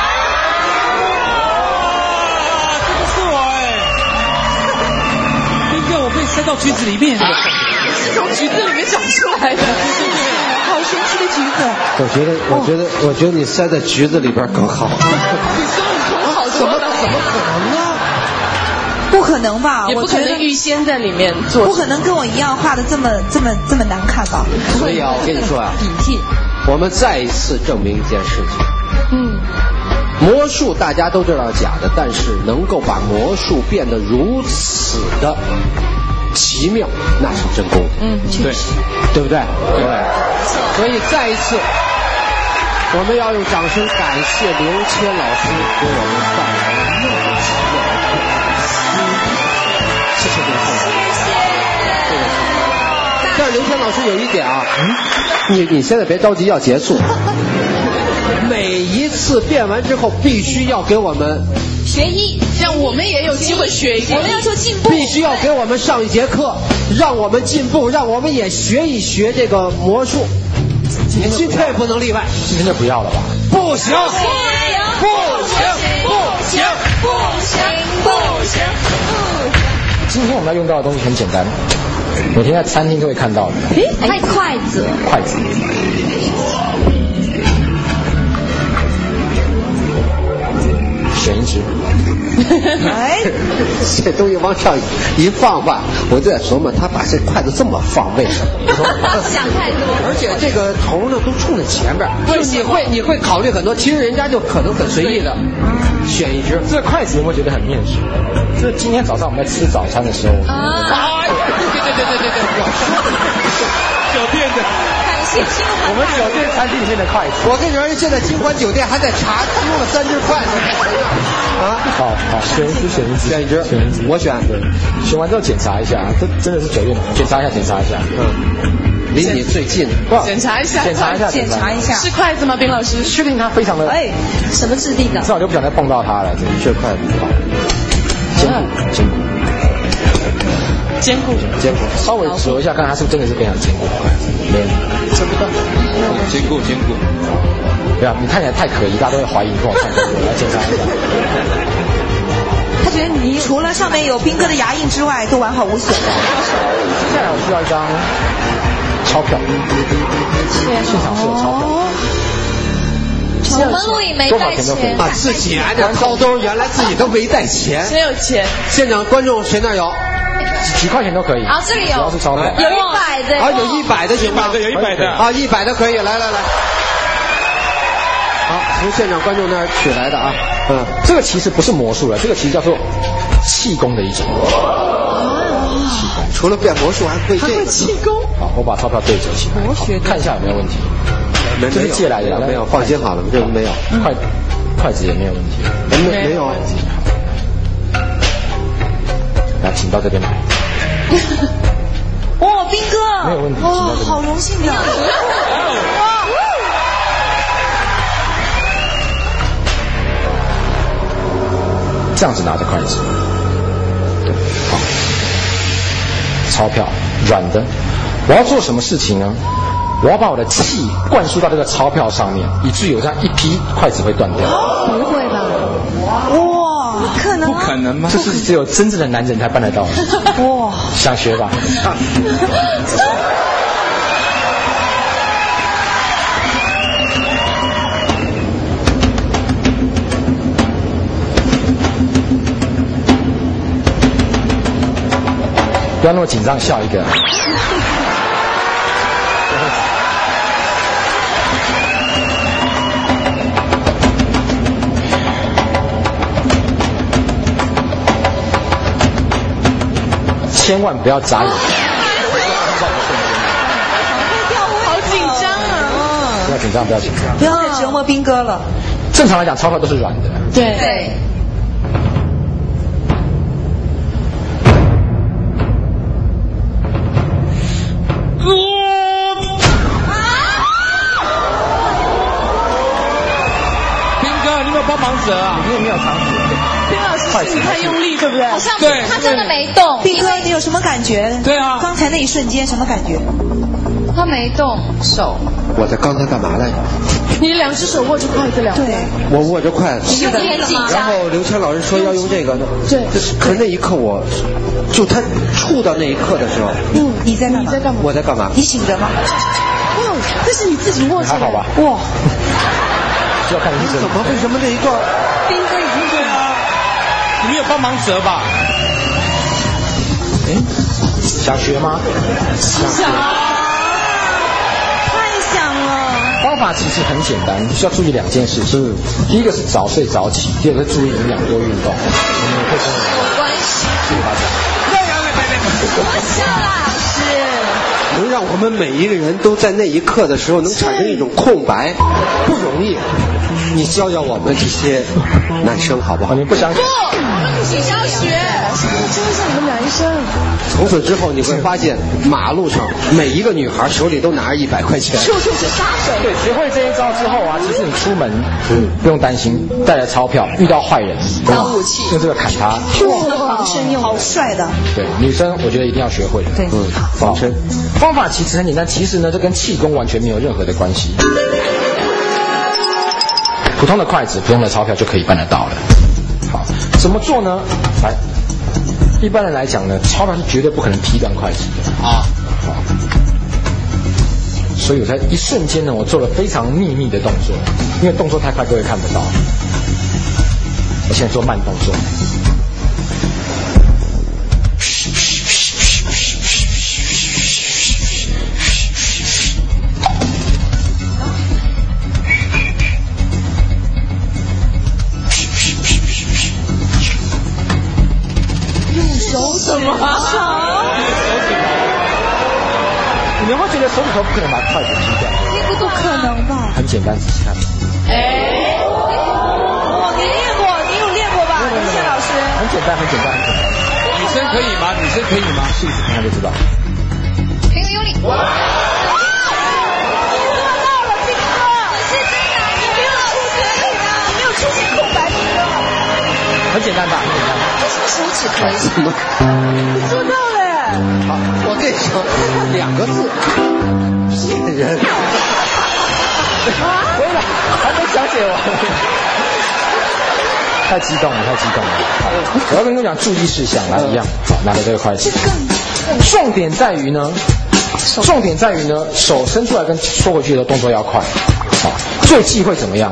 塞到橘子里面， 是从橘子里面长出来的， 好神奇的橘子。 我觉得你塞在橘子里边更好。 比孙悟空好多了， 怎么可能呢？ 不可能吧？ 也不可能预先在里面做， 不可能跟我一样画的这么难看吧？ 所以啊，我跟你说啊， 笔替， 我们再一次证明一件事情。魔术大家都知道假的，但是能够把魔术变得如此的奇妙，那是真功夫。对不对？对。所以再一次，我们要用掌声感谢刘谦老师给我们带来那么奇妙的谢谢刘谦。但是刘谦老师有一点啊，你现在别着急要结束。每一次变完之后，必须要给我们学艺， 让我们也有机会学一， 我们要求进步， 必须要给我们上一节课，让我们进步，让我们也学一学这个魔术。今天也不能例外， 今天就不要了吧？ 不行， 今天我们要用到的东西很简单，每天在餐厅都会看到的。 筷子。 选一支。 这东西往上一放吧，我就在琢磨，他把这筷子这么放为什么？ 想太多。 而且这个头呢都冲着前边，就你会考虑很多，其实人家就可能很随意的选一只。 这个筷子有没有觉得很面熟？这今天早上我们在吃早餐的时候， 酒店的。 我们酒店餐厅里面的筷子。 我跟你说，现在金环酒店还在查出了3只筷子啊！ 好，选一只。 我选。 选完之后检查一下，这真的是酒店的，检查一下。 离你最近。 检查一下。是筷子吗，冰老师？ 确定它非常的。 什么质地的？ 这我就不想再碰到它了，这是筷子。好，坚固，稍微折一下，看它是不是真的是非常坚固。没有，折不断。 坚固。 对啊，你看起来太可疑，大家都会怀疑你跟我看过，我来检查一下。 他觉得你除了上面有斌哥的牙印之外，都完好无损的。 接下来我需要一张钞票，现场是有钞票。 我们录影没带钱啊，自己还得掏兜，原来自己都没带钱。 谁有钱？ 现场观众谁那有？ 几块钱都可以。 啊，这里有。 只要是钞票。 有100的。 啊，有100的行吗？ 有100的。 啊，100的可以，来。好，从现场观众那儿取来的啊。 这个其实不是魔术了，这个其实叫做气功的一种。 除了变魔术，还会这个气功。 好，我把钞票对折起来，看一下有没有问题。这是借来的， 没有，放心好了，这没有。 筷子也没有问题。 没有啊。 来，请到这边来。 哦，斌哥。 没有问题。 哦，好荣幸的。 这样子拿着筷子，对，好，钞票软的，我要做什么事情呢？我要把我的气灌输到这个钞票上面，以至于有这样一批筷子会断掉。 不会吧？ 哇，不可能吗？ 这是只有真正的男人才办得到的。哇，想学吧？不要那么紧张，笑一个。千万不要眨眼。 好紧张啊！ 不要紧张，不要紧张。 不要再折磨斌哥了。 正常来讲，钞票都是软的。 对。 帮忙折啊！ 里面没有糖纸。 丁老师心里太用力，对不对？ 好像他真的没动。 斌哥，你有什么感觉？ 对啊， 刚才那一瞬间什么感觉？ 他没动手。 我在刚才干嘛来着？ 你2只手握着筷子2个。 对。 我握着筷子。 有点紧张。 然后刘谦老师说要用这个。 对。 可是那一刻就他触到那一刻的时候。 你在干嘛？ 我在干嘛？ 你醒着吗？ 这是你自己握着。 还好吧？ 哇。 就要看你是怎么为什么这一段？ 斌哥已经对啊，你没有帮忙折吧？ 想学吗？ 想。 太想了。 方法其实很简单，需要注意2件事情。第一个是早睡早起，第二个是注意营养多运动。我们也可以跟我有关系。 谢谢大家。 我笑啦，老师。 能让我们每一个人都在那一刻的时候能产生一种空白，不容易。你教教我们这些男生好不好？ 你不相信？ 不，我们不行，要学。教一下你们男生。 从此之后你会发现，马路上每一个女孩手里都拿着100块钱。 处处是杀手。 对，学会这一招之后啊，其实你出门不用担心带着钞票，遇到坏人当武器， 用这个砍他。 防身用好帅的。 对，女生我觉得一定要学会。 对， 防身。方法其实很简单，其实呢，这跟气功完全没有任何的关系。普通的筷子、普通的钞票就可以办得到了。好，怎么做呢？来，一般人来讲呢，钞票是绝对不可能劈断筷子的啊。好，所以我在一瞬间呢，我做了非常秘密的动作，因为动作太快，各位看不到。我现在做慢动作。 你们会觉得手指头不可能把筷子踢掉？ 不可能吧？ 很简单，仔细看。 你练过，你有练过吧，刘谦老师？ 很简单，很简单，很简单。 女生可以吗？女生可以吗？ 试一试看看就知道。 很有力。哇！ 你做到了，金哥！是真的，你没有出血，你没有出现空白，金哥。 很简单吧？很简单。 这是手指可以。 怎么？ 你做到了。 好，我跟你说2个字，骗人。 回来，还没讲解完。太激动了，太激动了。我要跟你们讲注意事项，来一样，好，拿着这个筷子。重点在于呢，手伸出来跟缩回去的动作要快。好，最忌讳怎么样？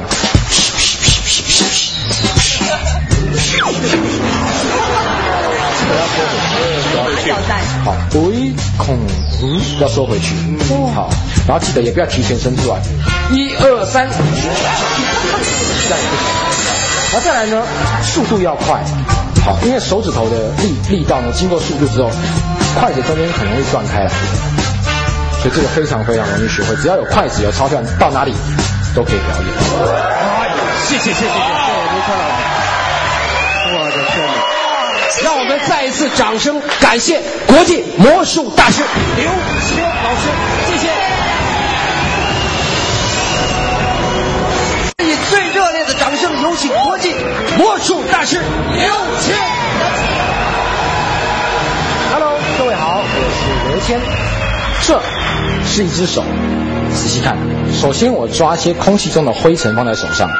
好，微孔要收回去。好，然后记得也不要提前伸出来。1、2、3，这样也不行。然后再来呢，速度要快。好，因为手指头的力道呢，经过速度之后，筷子中间很容易断开来，所以这个非常非常容易学会。只要有筷子有钞票，到哪里都可以表演。 谢谢，刘谦老师。我的天哪！让我们再一次掌声感谢国际魔术大师刘谦老师，谢谢。以最热烈的掌声，有请国际魔术大师刘谦。 Hello， 各位好，我是刘谦。这是一只手，仔细看。首先我抓些空气中的灰尘放在手上。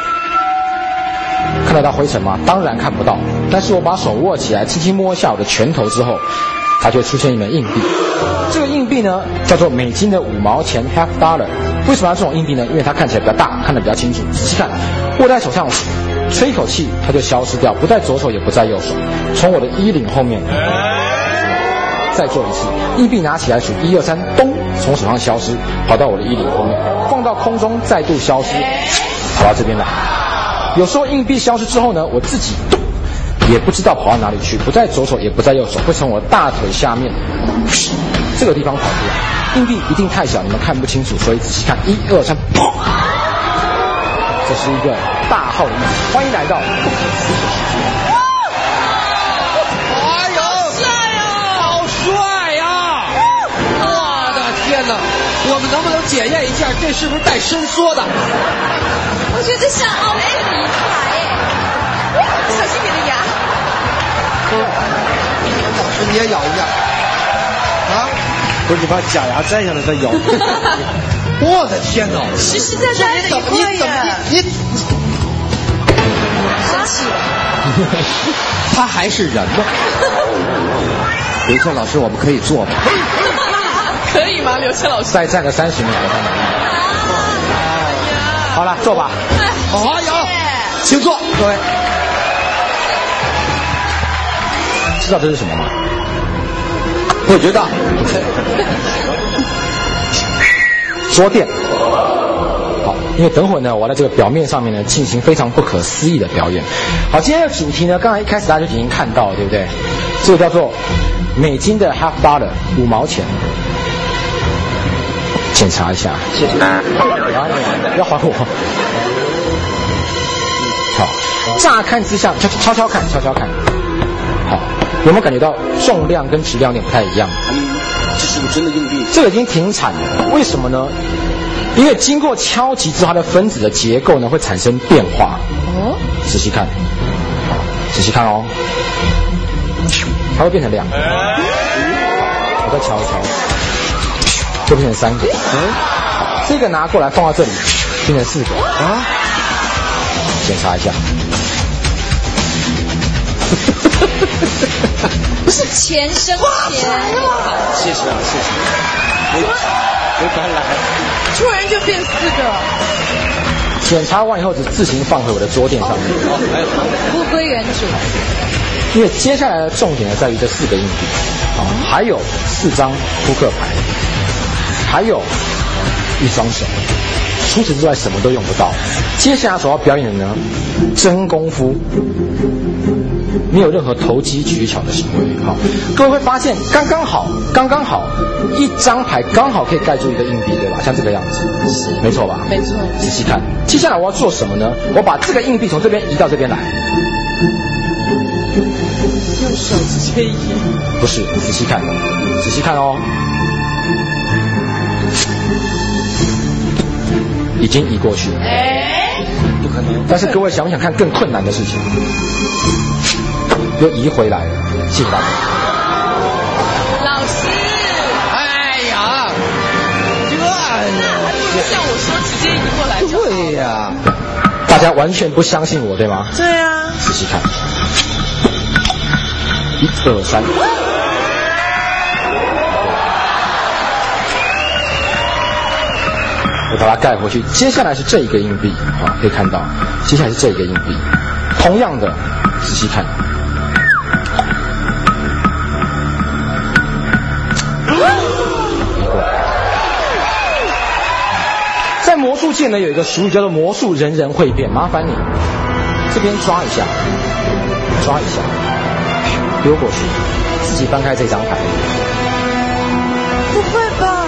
看得到灰尘吗？当然看不到。但是我把手握起来，轻轻摸一下我的拳头之后，它就会出现一枚硬币。这个硬币呢，叫做美金的5毛钱 half dollar。为什么要这种硬币呢？因为它看起来比较大，看得比较清楚。仔细看，握在手上，吹一口气，它就消失掉，不在左手也不在右手，从我的衣领后面。再做一次，硬币拿起来数1、2、3，咚，从手上消失，跑到我的衣领后面，放到空中，再度消失，跑到这边来。有时候硬币消失之后呢，我自己也不知道跑到哪里去，不在左手也不在右手，会从我大腿下面这个地方跑出来。硬币一定太小，你们看不清楚，所以仔细看，1、2、3，砰！这是一个大号的硬币。欢迎来到不可思议的世界。 哎呦，好帅呀！我的天哪！我们能不能检验一下，这是不是带伸缩的？ 我觉得像奥特尼卡哎，小心你的牙。 老师你也咬一下。啊？ 不是，你把假牙摘下来再咬。 我的天哪！ 实实在在的一块耶！ 你生气了。 他还是人吗？刘谦老师，我们可以做吗？ 可以吗，刘谦老师？ 再站个30秒，我看看。好了，坐吧。 好，有，请坐，各位。 知道这是什么吗？ 不知道。 桌垫。好，因为等会呢，我在这个表面上面呢进行非常不可思议的表演。好，今天的主题呢，刚才一开始大家就已经看到了，对不对？这个叫做美金的 half dollar 5毛钱。检查一下，谢谢。要还我。好，乍看之下，悄悄看，悄悄看。好，有没有感觉到重量跟质量有点不太一样？ 这是个真的硬币。 这个已经挺惨了，为什么呢？因为经过敲击之后，它的分子的结构呢会产生变化。哦，仔细看，仔细看哦，它会变成2个。我再敲一敲。就变成3个，这个拿过来放到这里，变成4个啊！检查一下， 不是钱生钱。 谢谢啊，谢谢。没白来， 突然就变4个。 检查完以后，只自行放回我的桌垫上面， 物归原主。 因为接下来的重点呢在于这4个硬币，还有4张扑克牌。还有1双手，除此之外什么都用不到。接下来所要表演的呢，真功夫， 没有任何投机取巧的行为。好，各位会发现刚刚好，一张牌刚好可以盖住一个硬币，对吧？像这个样子， 是， 没错吧？ 没错。 仔细看，接下来我要做什么呢？我把这个硬币从这边移到这边来。 用手直接移？ 不是，仔细看哦。已经移过去了。不可能。但是各位想不想看更困难的事情？又移回来了，谢谢大家。 老师， 哎呀， 还不如像我说直接移过来就好。 对呀， 大家完全不相信我，对吗？ 对啊。 仔细看，1、2、3。我把它盖回去，接下来是这一个硬币啊，可以看到，接下来是这一个硬币，同样的，仔细看，在魔术界呢有一个俗语叫做魔术人人会变，麻烦你这边抓一下，丢过去，自己翻开这张牌。 不会吧？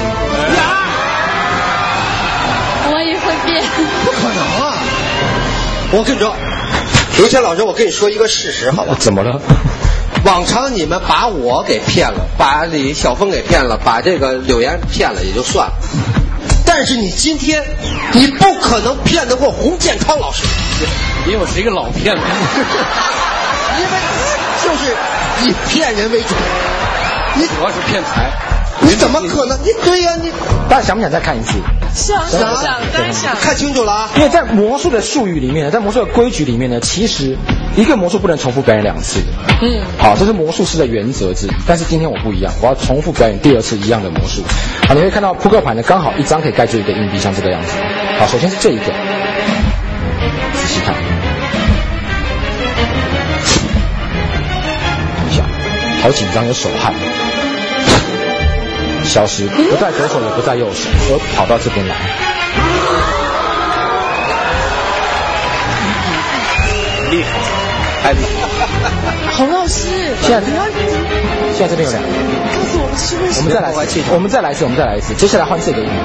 我也会变。 不可能啊！我跟你说，刘谦老师，我跟你说一个事实，好吧？ 怎么了？ 往常你们把我给骗了，把李晓峰给骗了，把这个柳岩骗了也就算了，但是你今天，你不可能骗得过洪建康老师， 因为我是一个老骗子， 因为就是以骗人为主，你主要是骗财。 你怎么可能？你对呀，你大家想不想再看一次？ 想，当然想。 看清楚了啊！ 因为在魔术的术语里面，在魔术的规矩里面呢，其实一个魔术不能重复表演2次。好，这是魔术师的原则之一。但是今天我不一样，我要重复表演第2次一样的魔术。好，你会看到扑克牌呢，刚好一张可以盖住一个硬币，像这个样子。好，首先是这一个，仔细看，一下，好紧张，有手汗。消失，不在左手也不在右手，而跑到这边来。 厉害，太厉害！ 洪老师， 现在这边有2个， 告诉我们是为什么？ 我们再来一次，接下来换这个硬币。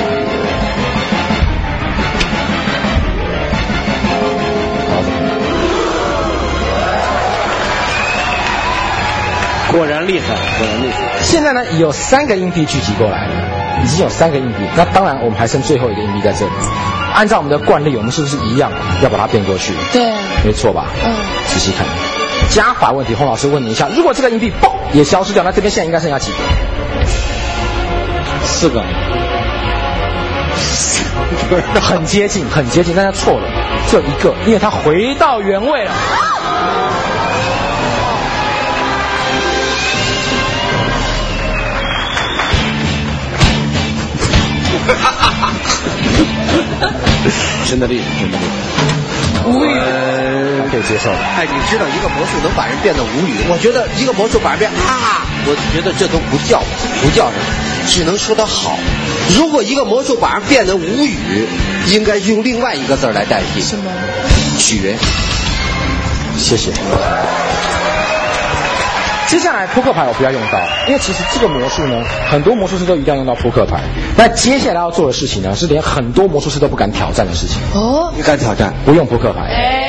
果然厉害。 现在呢，有3个硬币聚集过来了，已经有3个硬币。那当然，我们还剩最后一个硬币在这里。按照我们的惯例，我们是不是一样要把它变过去？ 对， 没错吧？仔细看，加法问题，洪老师问你一下，如果这个硬币嘣也消失掉，那这边现在应该剩下几个 ？4个。 很接近，但是错了，只有1个，因为它回到原位了。 真的厉害。 无语， 可以接受的。 哎，你知道一个魔术能把人变得无语？我觉得一个魔术把人变我觉得这都不叫什么，只能说它好。如果一个魔术把人变得无语，应该用另外一个字来代替。 什么？ 绝。 谢谢。接下来扑克牌我不要用到，因为其实这个魔术呢，很多魔术师都一定要用到扑克牌。那接下来要做的事情呢，是连很多魔术师都不敢挑战的事情。 你敢挑战？ 不用扑克牌。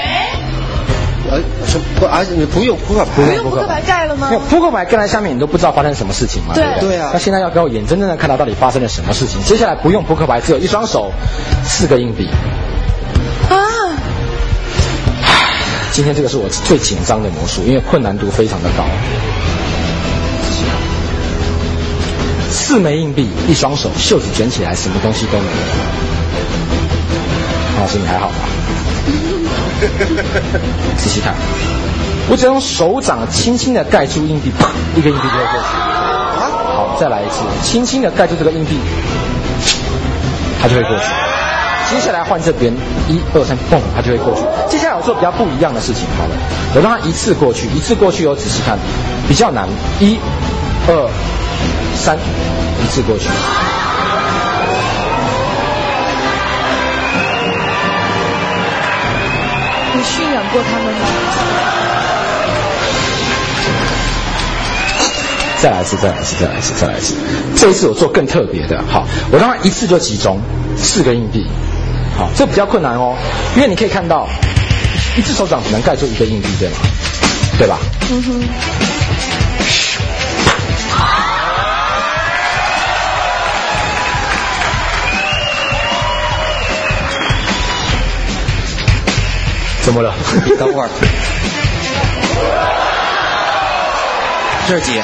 你不用扑克牌？ 不用扑克牌盖了吗？ 扑克牌盖在下面，你都不知道发生什么事情嘛？ 对啊。 那现在要给我眼睁睁的看到到底发生了什么事情。接下来不用扑克牌，只有1双手，4个硬币。今天这个是我最紧张的魔术，因为困难度非常的高。4枚硬币，1双手，袖子卷起来，什么东西都没有。老师，你还好吧？仔细看，我只用手掌轻轻的盖住硬币，啪，一个硬币就会过去。好，再来一次，轻轻的盖住这个硬币，它就会过去。接下来换这边，1、2、3，嘣，它就会过去。接下来我做比较不一样的事情，好了，我让它一次过去哦，仔细看，比较难，1、2、3，一次过去。 你驯养过他们吗？ 再来一次。这一次我做更特别的，好，我让它一次就集中4个硬币。好，这比较困难哦，因为你可以看到，一只手掌只能盖住1个硬币，对吗？对吧？怎么了？ 你等会儿，这是几？2。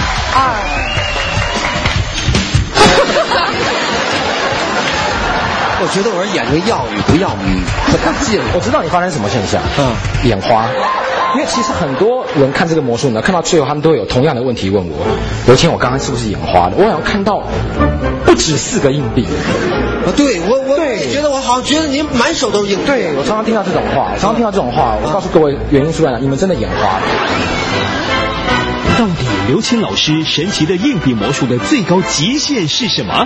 我觉得我是眼睛要与不要不太近了。 我知道你发生什么现象，眼花。因为其实很多人看这个魔术呢，看到最后他们都会有同样的问题问我：刘谦，我刚刚是不是眼花了？我好像看到不止4个硬币。 对，我觉得我好像觉得您满手都是硬币。 对，我常常听到这种话，我告诉各位原因出来了，你们真的眼花了。 到底刘谦老师神奇的硬币魔术的最高极限是什么？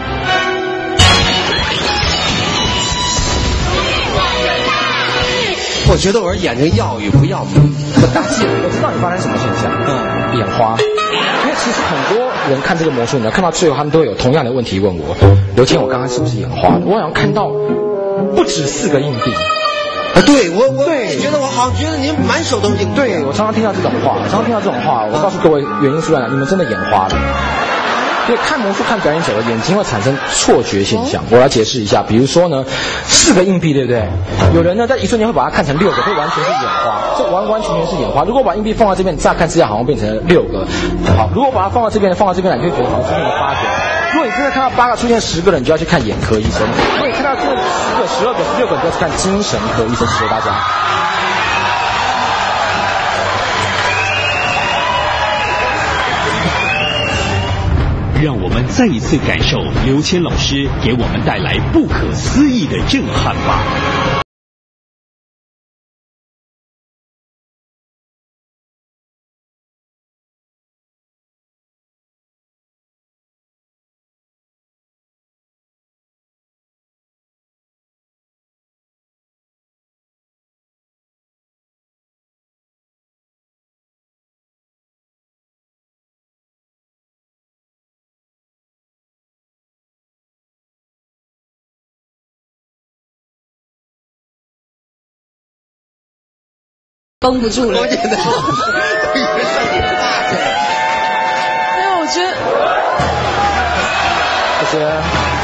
我觉得我是眼睛要与不要不大近。 我知道你发生什么现象，眼花。因为其实很多人看这个魔术呢，看到最后他们都会有同样的问题问我：刘谦，我刚刚是不是眼花了？我好像看到不止4个硬币。 对，我觉得我好像觉得您满手都是硬币。 对，我常常听到这种话，我告诉各位原因出来了，你们真的眼花了。因为看魔术看表演久了，眼睛会产生错觉现象。我来解释一下，比如说呢，4个硬币，对不对？有人呢在一瞬间会把它看成6个，会完全是眼花，这完全是眼花。如果把硬币放在这边，乍看之下好像变成了6个。好，如果把它放到这边，你就会觉得好像出现了8个。如果你真的看到8个出现10个了，你就要去看眼科医生。如果你看到这10个、12个、16个，你就要去看精神科医生。谢谢大家。 让我们再一次感受刘谦老师给我们带来不可思议的震撼吧。 绷不住了。 我觉得， 没有，我觉得，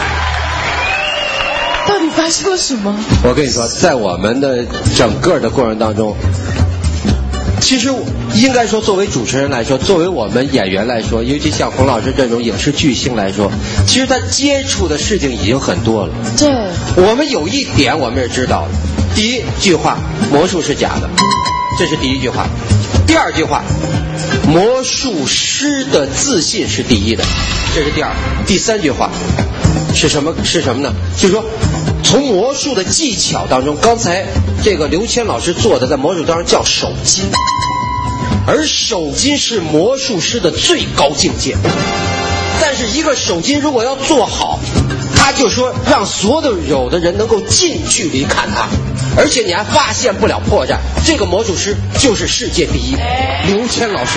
到底发生了什么？ 我跟你说，在我们的整个的过程当中，其实应该说，作为主持人来说，作为我们演员来说，尤其像洪老师这种影视巨星来说，其实他接触的事情已经很多了。 对， 我们有一点我们是知道的，第一句话，魔术是假的。这是第一句话。第二句话，魔术师的自信是第一的，这是第二。第三句话是什么呢？就是说，从魔术的技巧当中，刚才这个刘谦老师做的在魔术当中叫手筋，而手筋是魔术师的最高境界。但是一个手筋如果要做好，他就说让所有的人能够近距离看他，而且你还发现不了破绽，这个魔术师就是世界第一，刘谦老师。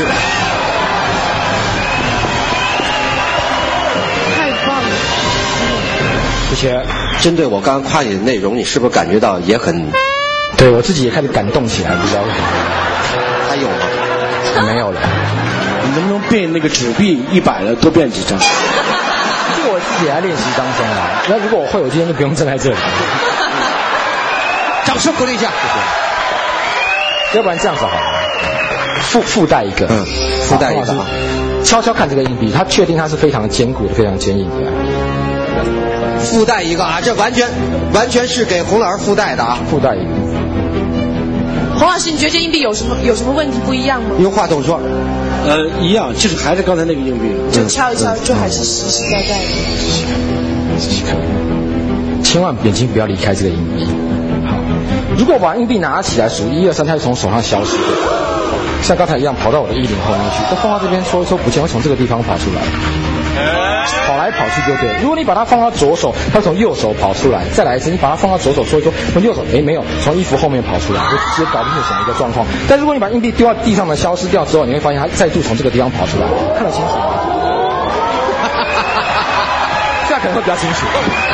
太棒了！ 谢谢。 针对我刚刚夸你的内容，你是不是感觉到也很？ 对，我自己也开始感动起来，不知道为什么。 还有吗？ 没有了。 你能不能变那个纸币100了，多变几张？ 这个我自己也在练习当中啊。那如果我会，我今天就不用站在这里。 掌声鼓励一下， 要不然这样子好了，附带一个， 附带一个啊， 悄悄看这个硬币，他确定它是非常坚固的、非常坚硬的。 附带一个啊，这完全是给洪老师附带的啊， 附带一个。 洪老师，你觉得这硬币有什么问题不一样吗？ 用话筒说， 一样，就是还是刚才那个硬币， 就敲一敲，就还是实实在在的。 仔细看，千万眼睛不要离开这个硬币。好，如果我把硬币拿起来数1、2、3，它就从手上消失了，像刚才一样跑到我的衣领后面去，再放到这边搓一搓不见，会从这个地方跑出来。 跑来跑去就对。如果你把它放到左手，它从右手跑出来，再来一次，你把它放到左手搓一搓，从右手没有，从衣服后面跑出来，就直接搞不清楚什么一个状况。但如果你把硬币丢到地上的消失掉之后，你会发现它再度从这个地方跑出来，看得清楚吗？这样可能会比较清楚。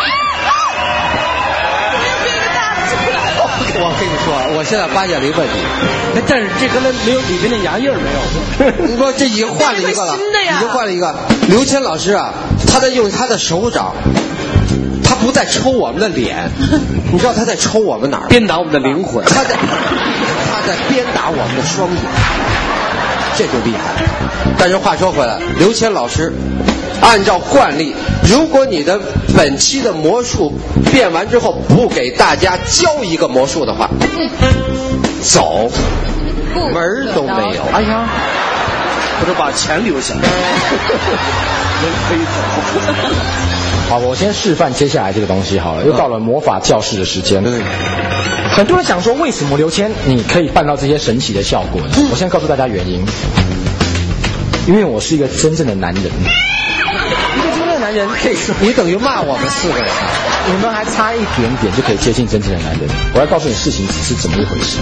我跟你说，我现在发现了一个问题，但是这跟没有里面的牙印没有。你说这已经换了一个了，已经换了一个。刘谦老师啊，他在用他的手掌，他不在抽我们的脸，你知道他在抽我们哪儿？鞭打我们的灵魂。他在鞭打我们的双眼，这就厉害。但是话说回来，刘谦老师。按照惯例，如果你的本期的魔术变完之后不给大家教一个魔术的话，走，门儿都没有。 哎呀， 或者把钱留下，人可以走。 好，我先示范接下来这个东西好了，又到了魔法教室的时间。很多人想说，为什么刘谦你可以办到这些神奇的效果呢？我现在告诉大家原因，因为我是一个真正的男人。一个真正的男人可以说， 你等于骂我们4个人， 你们还差一点点就可以接近真正的男人。我要告诉你事情是怎么一回事。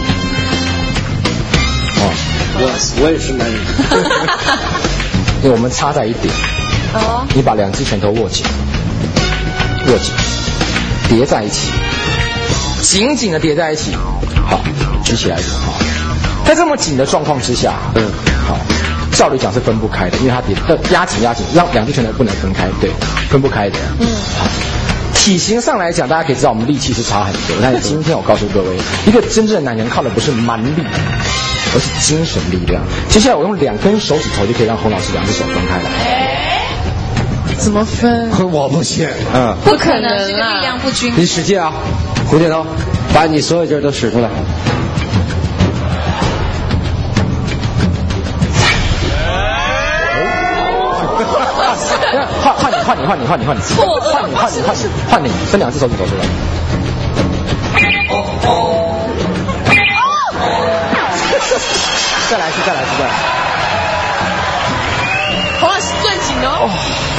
我也是男人， 因为我们差在一点。你把2只拳头握紧，叠在一起，紧紧的叠在一起。好，举起来。好，在这么紧的状况之下，好。照理讲是分不开的，因为它压紧，让2只拳头不能分开，对，分不开的。体型上来讲，大家可以知道我们力气是差很多，但是今天我告诉各位，一个真正的男人靠的不是蛮力，而是精神力量。接下来我用2根手指头就可以让洪老师2只手分开来。 怎么分？ 我不信， 不可能，这个力量不均。 你使劲啊，胡建涛，把你所有劲儿都使出来。 换你，分2只手指头出来。再来一次。 洪老师攥紧哦。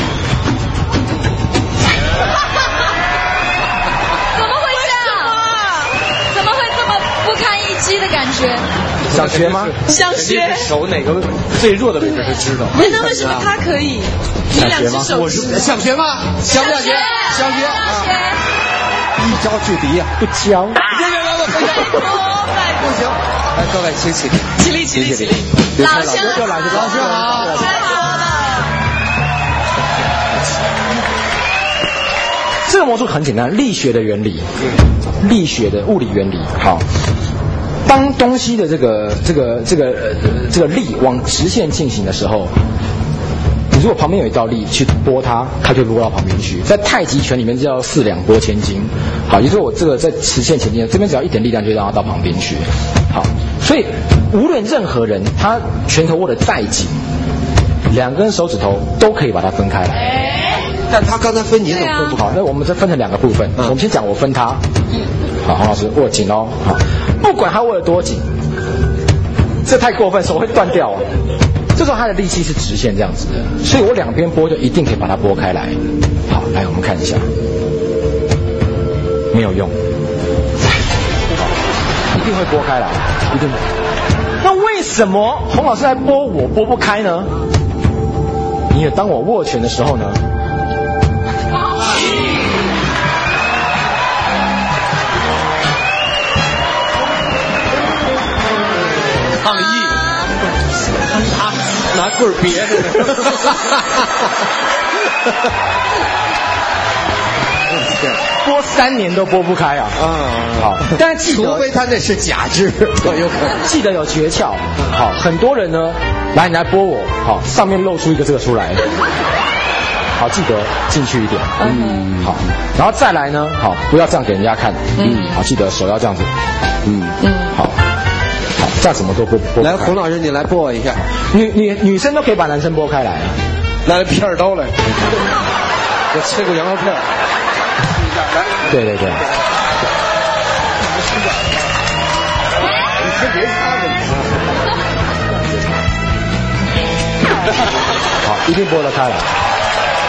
怎么会这样？怎么会这么不堪一击的感觉？ 想学吗？ 想学。 手哪个最弱的位置是知道。 那为什么他可以？你2只手。 想学吗？想不想学？想学。一招制敌呀！ 不教。 不行。来，各位请起立。 起立。 老师好。 这个魔术很简单，力学的原理，力学的物理原理。好。当东西的这个力往直线进行的时候，你如果旁边有一道力去拨它，它就拨到旁边去。在太极拳里面叫4两拨千斤。好，也就是我这个在直线前进，这边只要一点力量就让它到旁边去。好，所以无论任何人，他拳头握得再紧，2根手指头都可以把它分开来。 但他刚才分你怎么分不好？那我们再分成2个部分。我们先讲我分他。好，洪老师握紧哦。好，不管他握得多紧，这太过分，手会断掉。这时候他的力气是直线这样子的，所以我2边拨就一定可以把它拨开来。好，来我们看一下，没有用，一定会拨开来，一定。那为什么洪老师来拨我拨不开呢？因为当我握拳的时候呢， 抗议，拿棍儿别着。 拨3年都拨不开啊！好，但是记得， 除非他那是假肢，有可能。 记得有诀窍。好，很多人呢，你来拨我，好，上面露出一个这个出来。好，记得进去一点。好，然后再来呢，好，不要这样给人家看。好，记得手要这样子。好，这样怎么都拨。 来，洪老师，你来拨我一下。 女生都可以把男生拨开来。 来片刀来，我切个羊肉片。 对。 你先别插着。 好，一定拨得开来。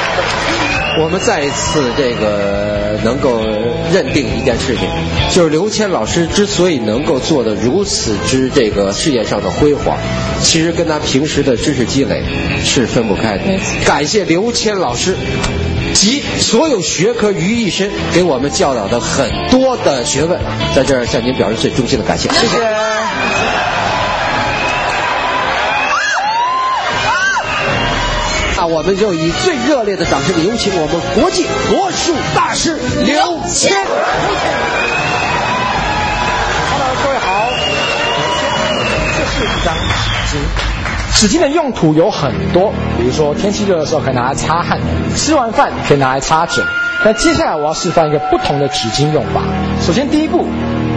我们再一次能够认定一件事情，就是刘谦老师之所以能够做得如此之事业上的辉煌，其实跟他平时的知识积累是分不开的。感谢刘谦老师集所有学科于一身，给我们教导的很多的学问，在这儿向您表示最衷心的感谢，谢谢。那我们就以最热烈的掌声有请我们国际魔术大师刘谦。 Hello， 各位好。这是一张纸巾，纸巾的用途有很多，比如说天气热的时候可以拿来擦汗，吃完饭可以拿来擦嘴。那接下来我要示范一个不同的纸巾用法。首先第一步，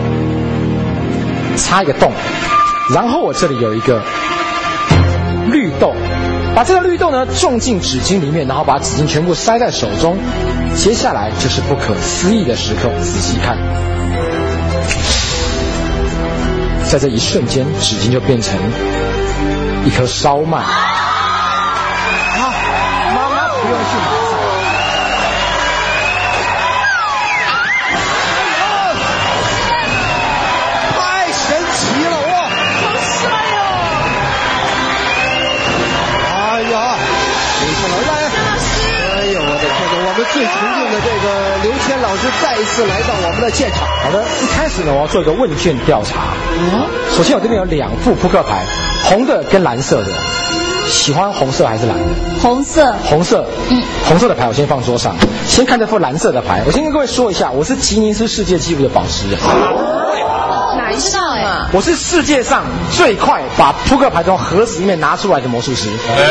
擦一个洞，然后我这里有一个绿豆。把这个绿豆呢种进纸巾里面，然后把纸巾全部塞在手中。接下来就是不可思议的时刻，仔细看，在这一瞬间，纸巾就变成一颗烧麦。妈妈不用去买。 太神奇了哇！ 好帅哦！ 哎呀，刘谦老师，哎呦我的天哪！我们最崇敬的刘谦老师再一次来到我们的现场。 好的，一开始呢，我要做一个问卷调查。首先我这边有2副扑克牌，红的跟蓝色的，喜欢红色还是蓝的？ 红色。 红色。红色的牌我先放桌上，先看这副蓝色的牌。我先跟各位说一下，我是吉尼斯世界纪录的保持人。 哪一项啊？ 我是世界上最快把扑克牌从盒子里面拿出来的魔术师。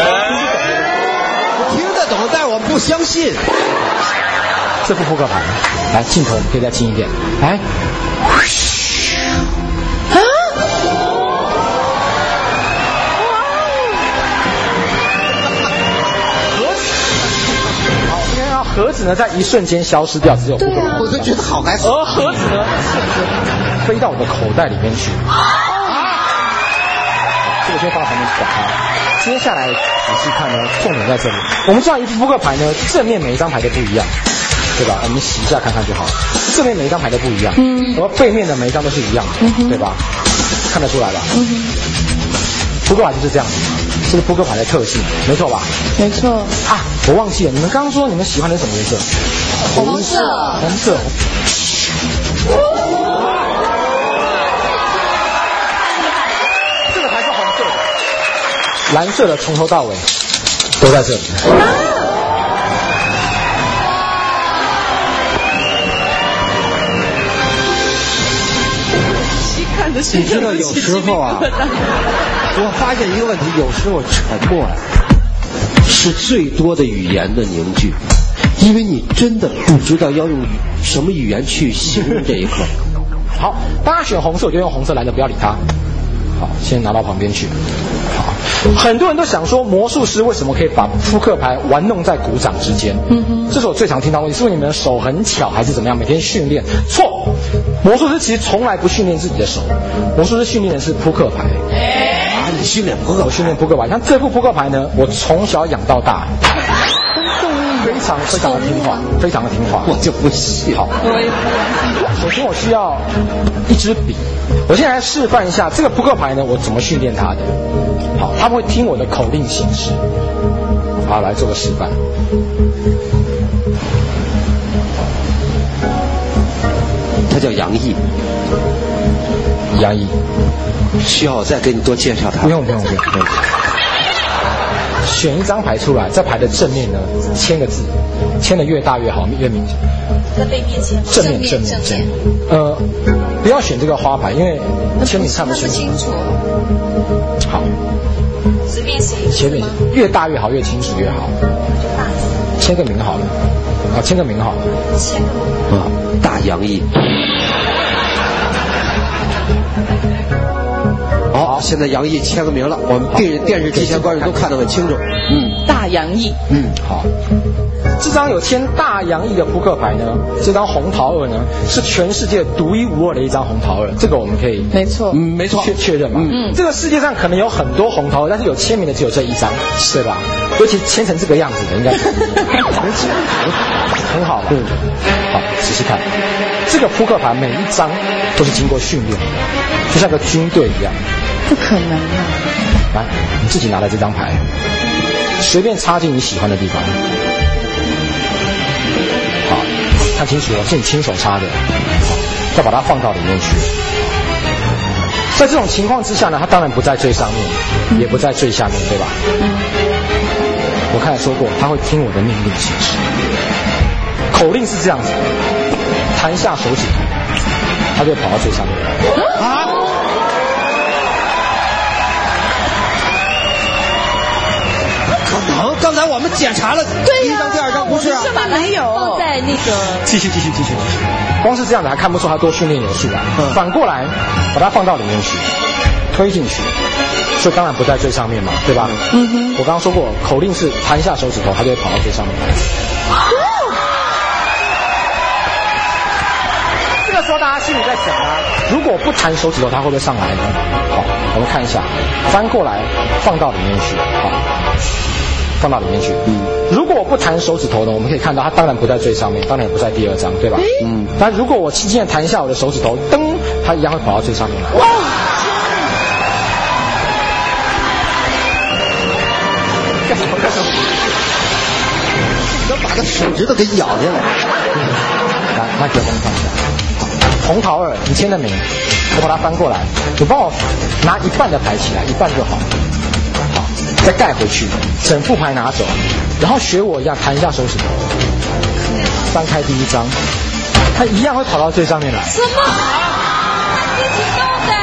我听得懂，但我不相信。 这副扑克牌，来镜头我们可以再近一点，来。盒子呢，在一瞬间消失掉，只有扑克牌。 我就觉得好害怕。 而盒子呢，瞬间飞到我的口袋里面去。这个先放旁边去管它。接下来仔细看呢，重点在这里。我们知道一副扑克牌呢，正面每一张牌都不一样，对吧？我们洗一下看看就好。正面每一张牌都不一样，而背面的每一张都是一样的，对吧？看得出来吧？扑克牌就是这样子。这是扑克牌的特性，没错吧？ 没错。 啊，我忘记了，你们刚刚说你们喜欢的是什么颜色？ 红色。 红色。这个牌是红色的，蓝色的从头到尾都在这里。 你知道有时候啊，我发现一个问题，有时候沉默是最多的语言的凝聚，因为你真的不知道要用什么语言去形容这一刻。 好，大家选红色，我就用红色蓝的，不要理它。好，先拿到旁边去。好，很多人都想说，魔术师为什么可以把扑克牌玩弄在鼓掌之间？这是我最常听到的问题，是因为你们的手很巧还是怎么样？每天训练？错，魔术师其实从来不训练自己的手，魔术师训练的是扑克牌。 你训练扑克牌？ 我训练扑克牌。像这副扑克牌呢，我从小养到大，非常的听话，非常的听话。 我就不信。 好，首先我需要一支笔，我现在来示范一下这个扑克牌呢，我怎么训练它的。好，他们会听我的口令显示。好，来做个示范。 他叫杨毅。 杨毅， 需要我再给你多介绍他？ 不用。选一张牌出来，在牌的正面呢签个字，签的越大越好，越明显。 在背面签。 正面。不要选这个花牌，因为签名看不清楚。好。 随便写。 签名越大越好，越清楚越好。签个名好了。啊，签个名好了。 大杨毅。好，现在杨毅签个名了，我们电视机前观众都看得很清楚。 大杨毅。 好。这张有签大杨毅的扑克牌呢，这张红桃二呢是全世界独一无二的一张红桃二，这个我们可以没错， 没错确认嘛。这个世界上可能有很多红桃二，但是有签名的只有这一张，对吧？ 尤其牵成这个样子的，应该很好吧？好，仔细看，这个扑克牌每一张都是经过训练的，就像个军队一样。 不可能啊！ 来，你自己拿来这张牌，随便插进你喜欢的地方。好，看清楚哦，是你亲手插的，再把它放到里面去。在这种情况之下呢，它当然不在最上面，也不在最下面，对吧？我刚才说过，他会听我的命令行事。口令是这样子，弹下手指头，他就跑到最上面来。啊！ 可能，刚才我们检查了第一张、第二张，不是啊？ 根本没有放在那个。 继续。光是这样子还看不出他多训练有素啊。反过来，把它放到里面去，推进去。所以当然不在最上面嘛，对吧？我刚刚说过，口令是弹下手指头，它就会跑到最上面来。这个时候大家心里在想啊，如果不弹手指头，它会不会上来呢？好，我们看一下，翻过来放到里面去，好，放到里面去。如果我不弹手指头呢，我们可以看到它当然不在最上面，当然也不在第二张，对吧？但如果我轻轻的弹下我的手指头，噔，它一样会跑到最上面来。哇！干什么？ 你要把他手指头给咬下来。 来，那给我放下。红桃二，你签的名，我把它翻过来，你帮我拿一半的牌起来，一半就好。好，再盖回去，整副牌拿走，然后学我一样弹一下手指头，翻开第一张，它一样会跑到最上面来。 什么？你知道的？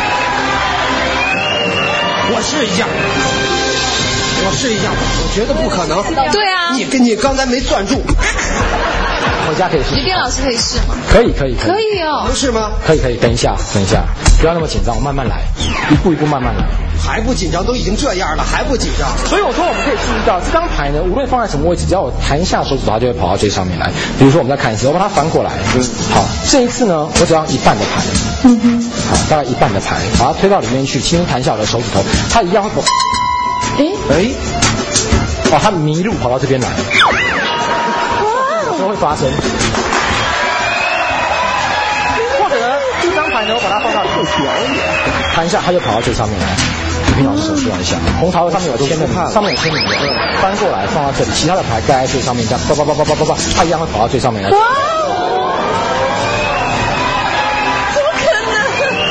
我试一下。我觉得不可能。 对啊。 你刚才没算住。 回家可以试。 于斌老师可以试吗？ 可以哦。 能试吗？ 可以。等一下，不要那么紧张，我慢慢来，一步一步慢慢来。 还不紧张，都已经这样了，还不紧张。 所以我说我们可以注意到这张牌呢，无论放在什么位置，只要我弹下手指头，它就会跑到最上面来。比如说我们再看一次，我把它翻过来。好，这一次呢，我只要一半的牌。好，大概一半的牌，把它推到里面去，轻轻弹下我的手指头，它一样会跑。它迷路跑到这边来。有时候会发生。或者呢，这张牌呢，我把它放到最小一点，弹一下，它就跑到最上面来。平老师手示一下，红桃上面有签名，上面有签名的，翻过来放到这里，其他的牌盖在最上面，这样叭，它一样会跑到最上面来。 怎么可能？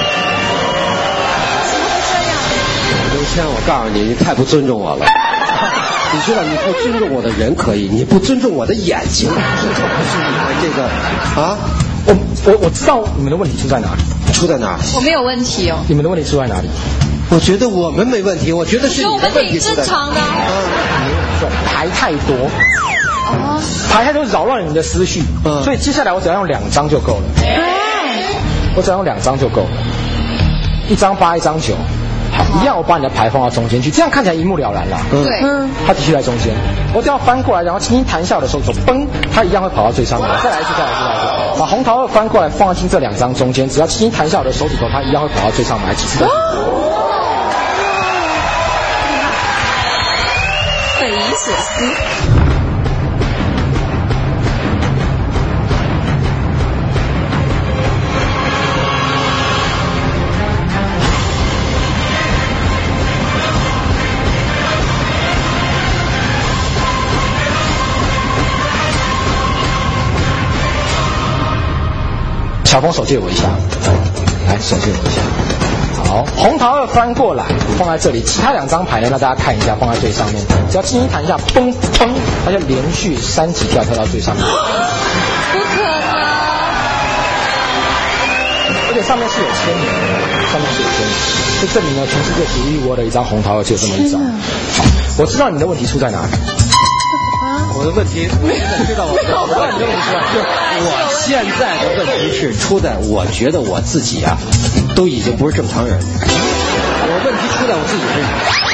怎么会这样？ 刘谦，我告诉你，你太不尊重我了。你知道，你不尊重我的人可以，你不尊重我的眼睛，这不是你的这个啊？ 我知道你们的问题出在哪里。 出在哪儿？ 我没有问题哦。 你们的问题出在哪里？ 我觉得我们没问题，我觉得是你的问题出在哪儿。 正常的。 牌太多。牌太多扰乱了你的思绪。所以接下来我只要用2张就够了。我只要用2张就够了。1张8，1张9。好，一样我把你的牌放到中间去，这样看起来一目了然了。 对。 它继续在中间，我只要翻过来，然后轻轻弹下我的手指头，嘣，它一样会跑到最上面。再来一次。把红桃二翻过来，放进这2张中间，只要轻轻弹下我的手指头，它一样会跑到最上面来。几次？ 匪夷所思。小峰手借我一下，来手借我一下。好，红桃二翻过来放在这里，其他2张牌呢，让大家看一下，放在最上面，只要轻轻弹一下，嘣，它就连续3级跳到最上面。 不可能！ 而且上面是有签名的，就证明了全世界独一无二的一张红桃二只有这么一张。好，我知道你的问题出在哪里。 我的问题，我现在知道我的问题我现在的问题是出在，我觉得我自己啊，都已经不是正常人。我问题出在我自己身上，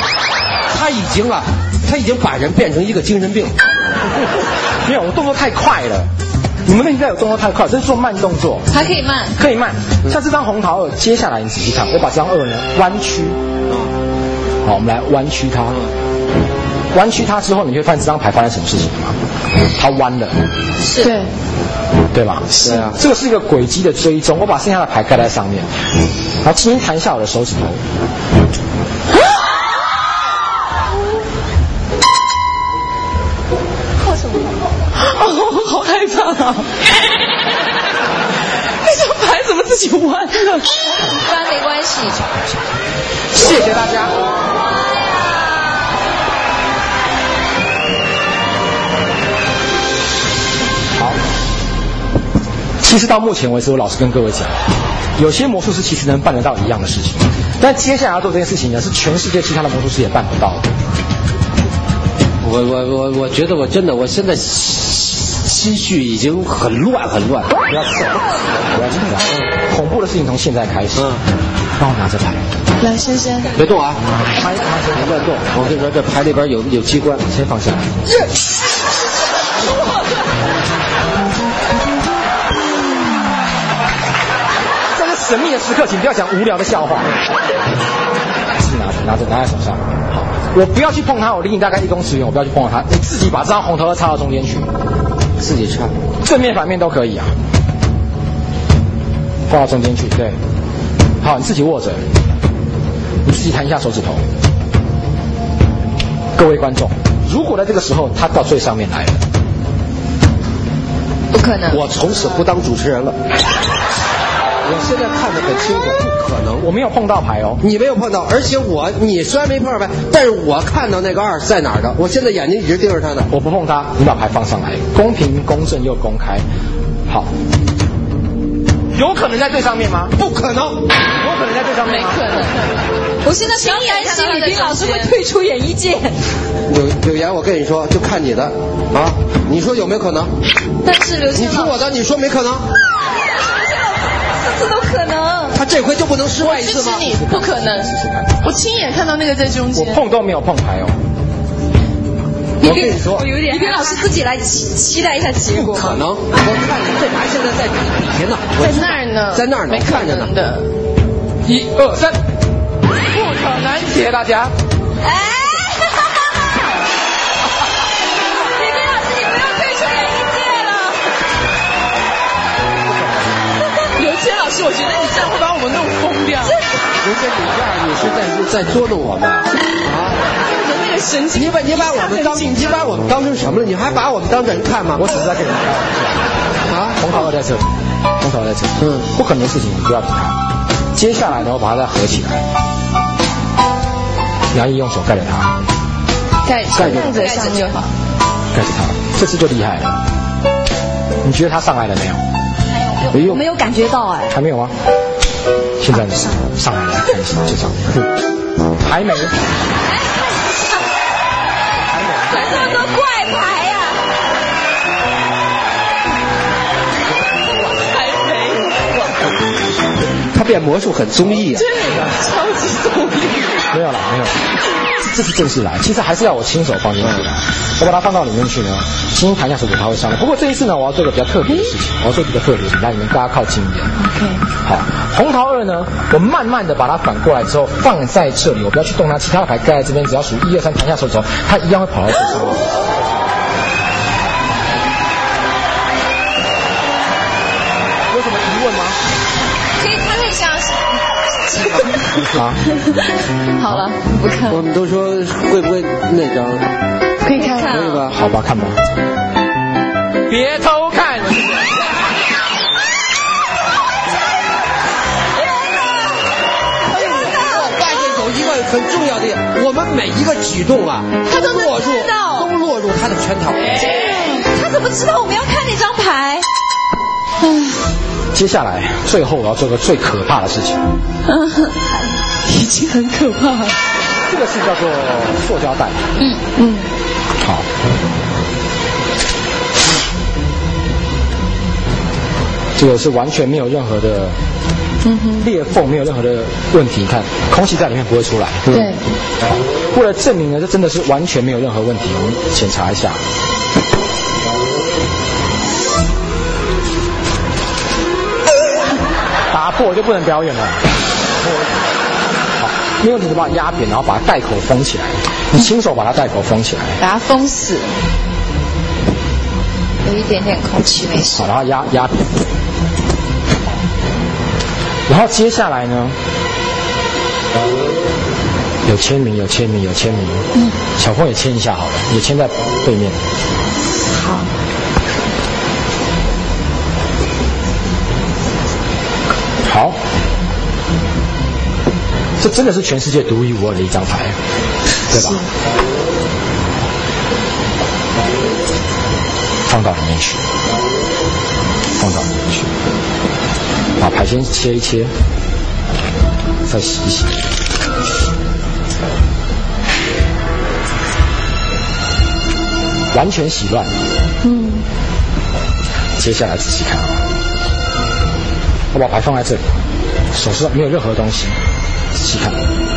他已经把人变成一个精神病。 没有，我动作太快了。你们应该有动作太快，这是做慢动作。 还可以慢。 可以慢。像这张红桃二，接下来你仔细看，我把这张2呢弯曲。好，我们来弯曲它。 弯曲它之后，你会发现这张牌发生什么事情了吗？它弯了， 是，对， 对吧？ 是啊， 这个是一个轨迹的追踪。我把剩下的牌盖在上面，然后轻轻弹一下我的手指头。 靠什么？哦，好害怕啊！那张牌怎么自己弯了？ 弯没关系。 谢谢大家。好，其实到目前为止，我老实跟各位讲，有些魔术师其实能办得到一样的事情，但接下来要做这件事情呢，是全世界其他的魔术师也办不到的。 我觉得我真的，我现在心绪已经很乱很乱。 不要紧张，不要紧张。恐怖的事情从现在开始。帮我拿着牌。 来，先生， 别动啊！牌别乱动。我跟你说，这牌里边有机关， 先放下来。在这神秘的时刻，请不要讲无聊的笑话。自己拿在手上。好，我不要去碰它，我离你大概1公尺远，我不要去碰它。你自己把这张红头插到中间去， 自己插， 正面反面都可以啊。放到中间去，对。好，你自己握着，你自己弹一下手指头。各位观众，如果在这个时候他到最上面来了， 不可能， 我从此不当主持人了。我现在看得很清楚，不可能， 我没有碰到牌哦， 你没有碰到，而且你虽然没碰到牌，但是我看到那个2是在哪儿的，我现在眼睛一直盯着它呢。 我不碰它，你把牌放上来，公平、公正又公开。好。有可能在最上面吗？ 不可能， 有可能在最上面吗？ 没可能。 我现在不担心李冰老师会退出演艺界。 柳岩，我跟你说，就看你的啊，你说有没有可能？ 但是刘谦， 你听我的，你说没可能？ 这都可能。 他这回就不能失败一次吗？ 我支持你，不可能。我亲眼看到那个在中间。 我碰都没有碰牌哦。 我跟你说， 李冰老师自己来期待一下结果。 不可能，我看你这牌现在在底下呢， 在那儿呢， 在那儿呢， 没看着呢的。 1、2、3，不可能！谢谢大家。 哎，李冰老师，你不用退出演艺界了。 刘谦老师，我觉得你这样会把我们弄疯掉。 刘谦，你这样你是在捉弄我们啊！ 那个神经， 你把我们当成什么了？你还把我们当人看吗？ 我只是在跟你们开玩笑啊！红桃在这里，红桃在这里，不可能的事情不要理他。接下来呢，我把它再合起来，杨毅用手盖着它， 盖着上就好， 盖着它，这次就厉害了。你觉得它上来了没有？ 我没有感觉到哎。 还没有吗？现在呢？上来了，看一下这张，还没。 这么多怪牌呀！ 还没。 他变魔术很综艺啊！ 对，超级综艺。 没有了，没有。这是正式来，其实还是要我亲手放进去的。我把它放到里面去呢，轻轻弹一下手指，它会上来。不过这一次呢，我要做个比较特别的事情，我要做一个特别的事情，让你们大家靠近一点。 OK。 好，红桃2呢，我慢慢的把它反过来之后放在这里，我不要去动它，其他的牌盖在这边，只要数1、2、3，弹一下手指头，它一样会跑到最上面。有什么疑问吗？ 可以看一下。 啊， 好了，不看。 我们都说会不会那张？ 可以看， 可以吧？ 好吧，看吧。别偷看。 我发现有一个很重要的，我们每一个举动啊， 他都能知道， 都落入他的圈套。 他怎么知道我们要看那张牌？ 接下来，最后我要做个最可怕的事情。 已经很可怕了。 这个是叫做塑胶袋。好。这个是完全没有任何的裂缝，没有任何的问题。你看，空气在里面不会出来。 对。 为了证明呢，这真的是完全没有任何问题，我们检查一下。打破就不能表演了。好，没有问题就把它压扁，然后把它盖口封起来。 你亲手把它袋口封起来， 把它封死，有一点点空气没事。 好，然后压平。然后接下来呢，有签名。小凤也签一下好了，也签在背面。 好。 好，这真的是全世界独一无二的一张牌，对吧？放到里面去，把牌先切一切，再洗一洗。完全洗乱。接下来仔细看，我把牌放在这里，手上没有任何东西，仔细看。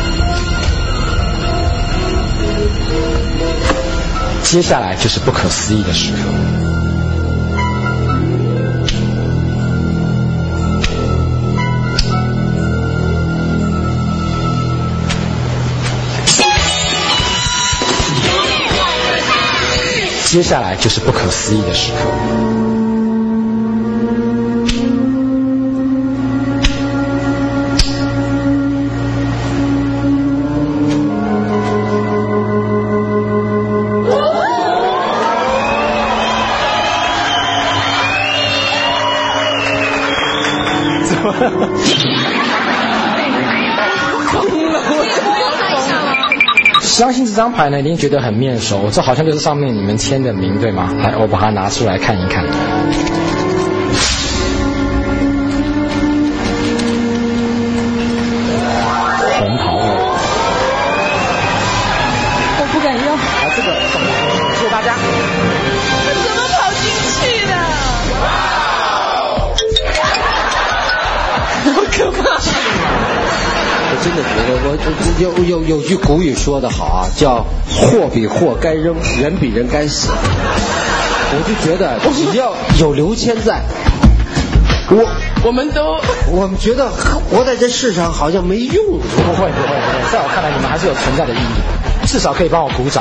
接下来就是不可思议的时刻。接下来就是不可思议的时刻。相信这张牌呢，一定觉得很面熟，这好像就是上面你们签的名，对吗？来，我把它拿出来看一看。红桃二， 我不敢要。 来，这个送给你，谢谢大家。 怎么跑进去的？好可怕！ 我真的觉得，有句古语说得好啊，叫货比货该扔，人比人该死。我就觉得，只要有刘谦在，我们觉得活在这世上好像没用。 不会，在我看来，你们还是有存在的意义，至少可以帮我鼓掌。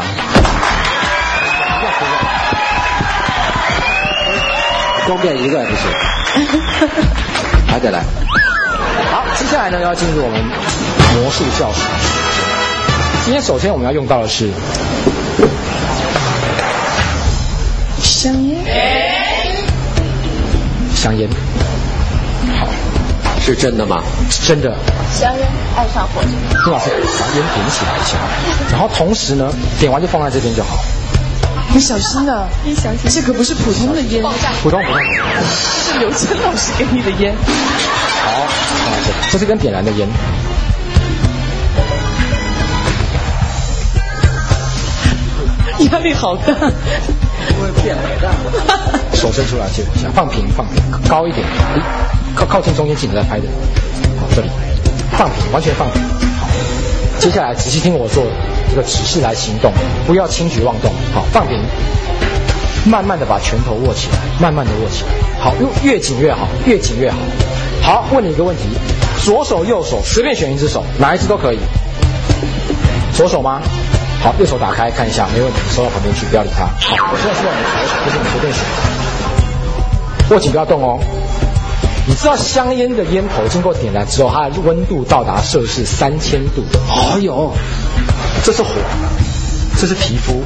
光变一个也不行，还得来。 好，接下来呢要进入我们魔术教室。今天首先我们要用到的是香烟。 香烟。好， 是真的吗？ 真的。 香烟爱上火。 丁老师把烟点起来一下，然后同时呢点完就放在这边就好。 你小心啊！你小心，这可不是普通的烟， 普通。 是刘谦老师给你的烟。 好，这是根点燃的烟。 压力好大。 会变美的。 手伸出来借我一下，放平，高一点，靠近中间镜子在拍的。好，这里放平，完全放平。好，接下来仔细听我做这个指示来行动，不要轻举妄动。好，放平，慢慢的把拳头握起来，慢慢的握起来。好，越紧越好，越紧越好。好，问你一个问题，左手右手随便选一只手，哪一只都可以。左手吗？好，右手打开看一下，没问题，收到旁边去，不要理它。好，我现在是让你左手，就是你随便选，握紧不要动哦。你知道香烟的烟头经过点燃之后，它的温度到达摄氏3000度。 哦哟， 这是火，这是皮肤。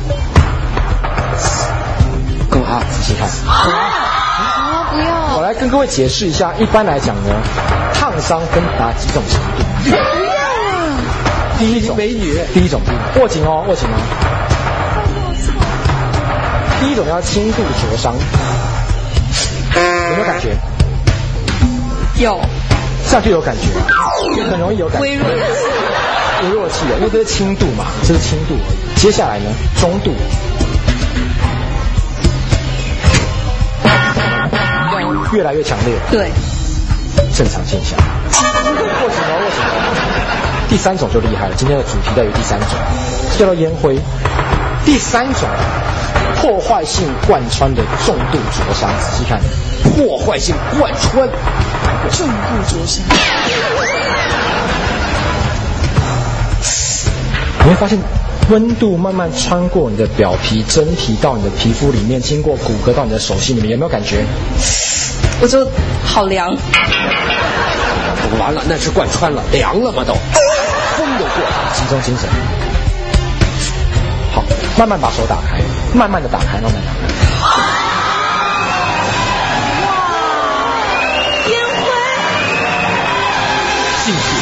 干嘛？ 仔细看。 不要。 我来跟各位解释一下，一般来讲呢，烫伤分哪几种程度？ 不要啊！ 第一种美女，第一种握紧哦，握紧哦。第一种叫轻度灼伤，有没有感觉？ 有， 这样就有感觉啊，很容易有感觉。 微弱气的，因为这是轻度嘛，这是轻度而已。接下来呢，中度。越来越强烈。 对， 正常现象。握紧哦，握紧哦。第三种就厉害了，今天的主题在于第三种，叫做烟灰。第三种，破坏性贯穿的重度灼伤，仔细看，破坏性贯穿， 重度灼伤。 你会发现温度慢慢穿过你的表皮、真皮到你的皮肤里面，经过骨骼到你的手心里面，有没有感觉？ 我就好凉。 完了，那是贯穿了，凉了吗都？风都过来， 集中精神。好，慢慢把手打开，慢慢的打开，慢慢打开。 烟灰。 进去。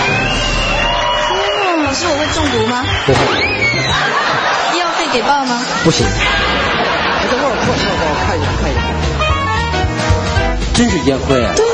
老师，我会中毒吗？ 不会。 医药费给报吗？ 不行。 等会儿，我看一下。真是烟灰啊！ 对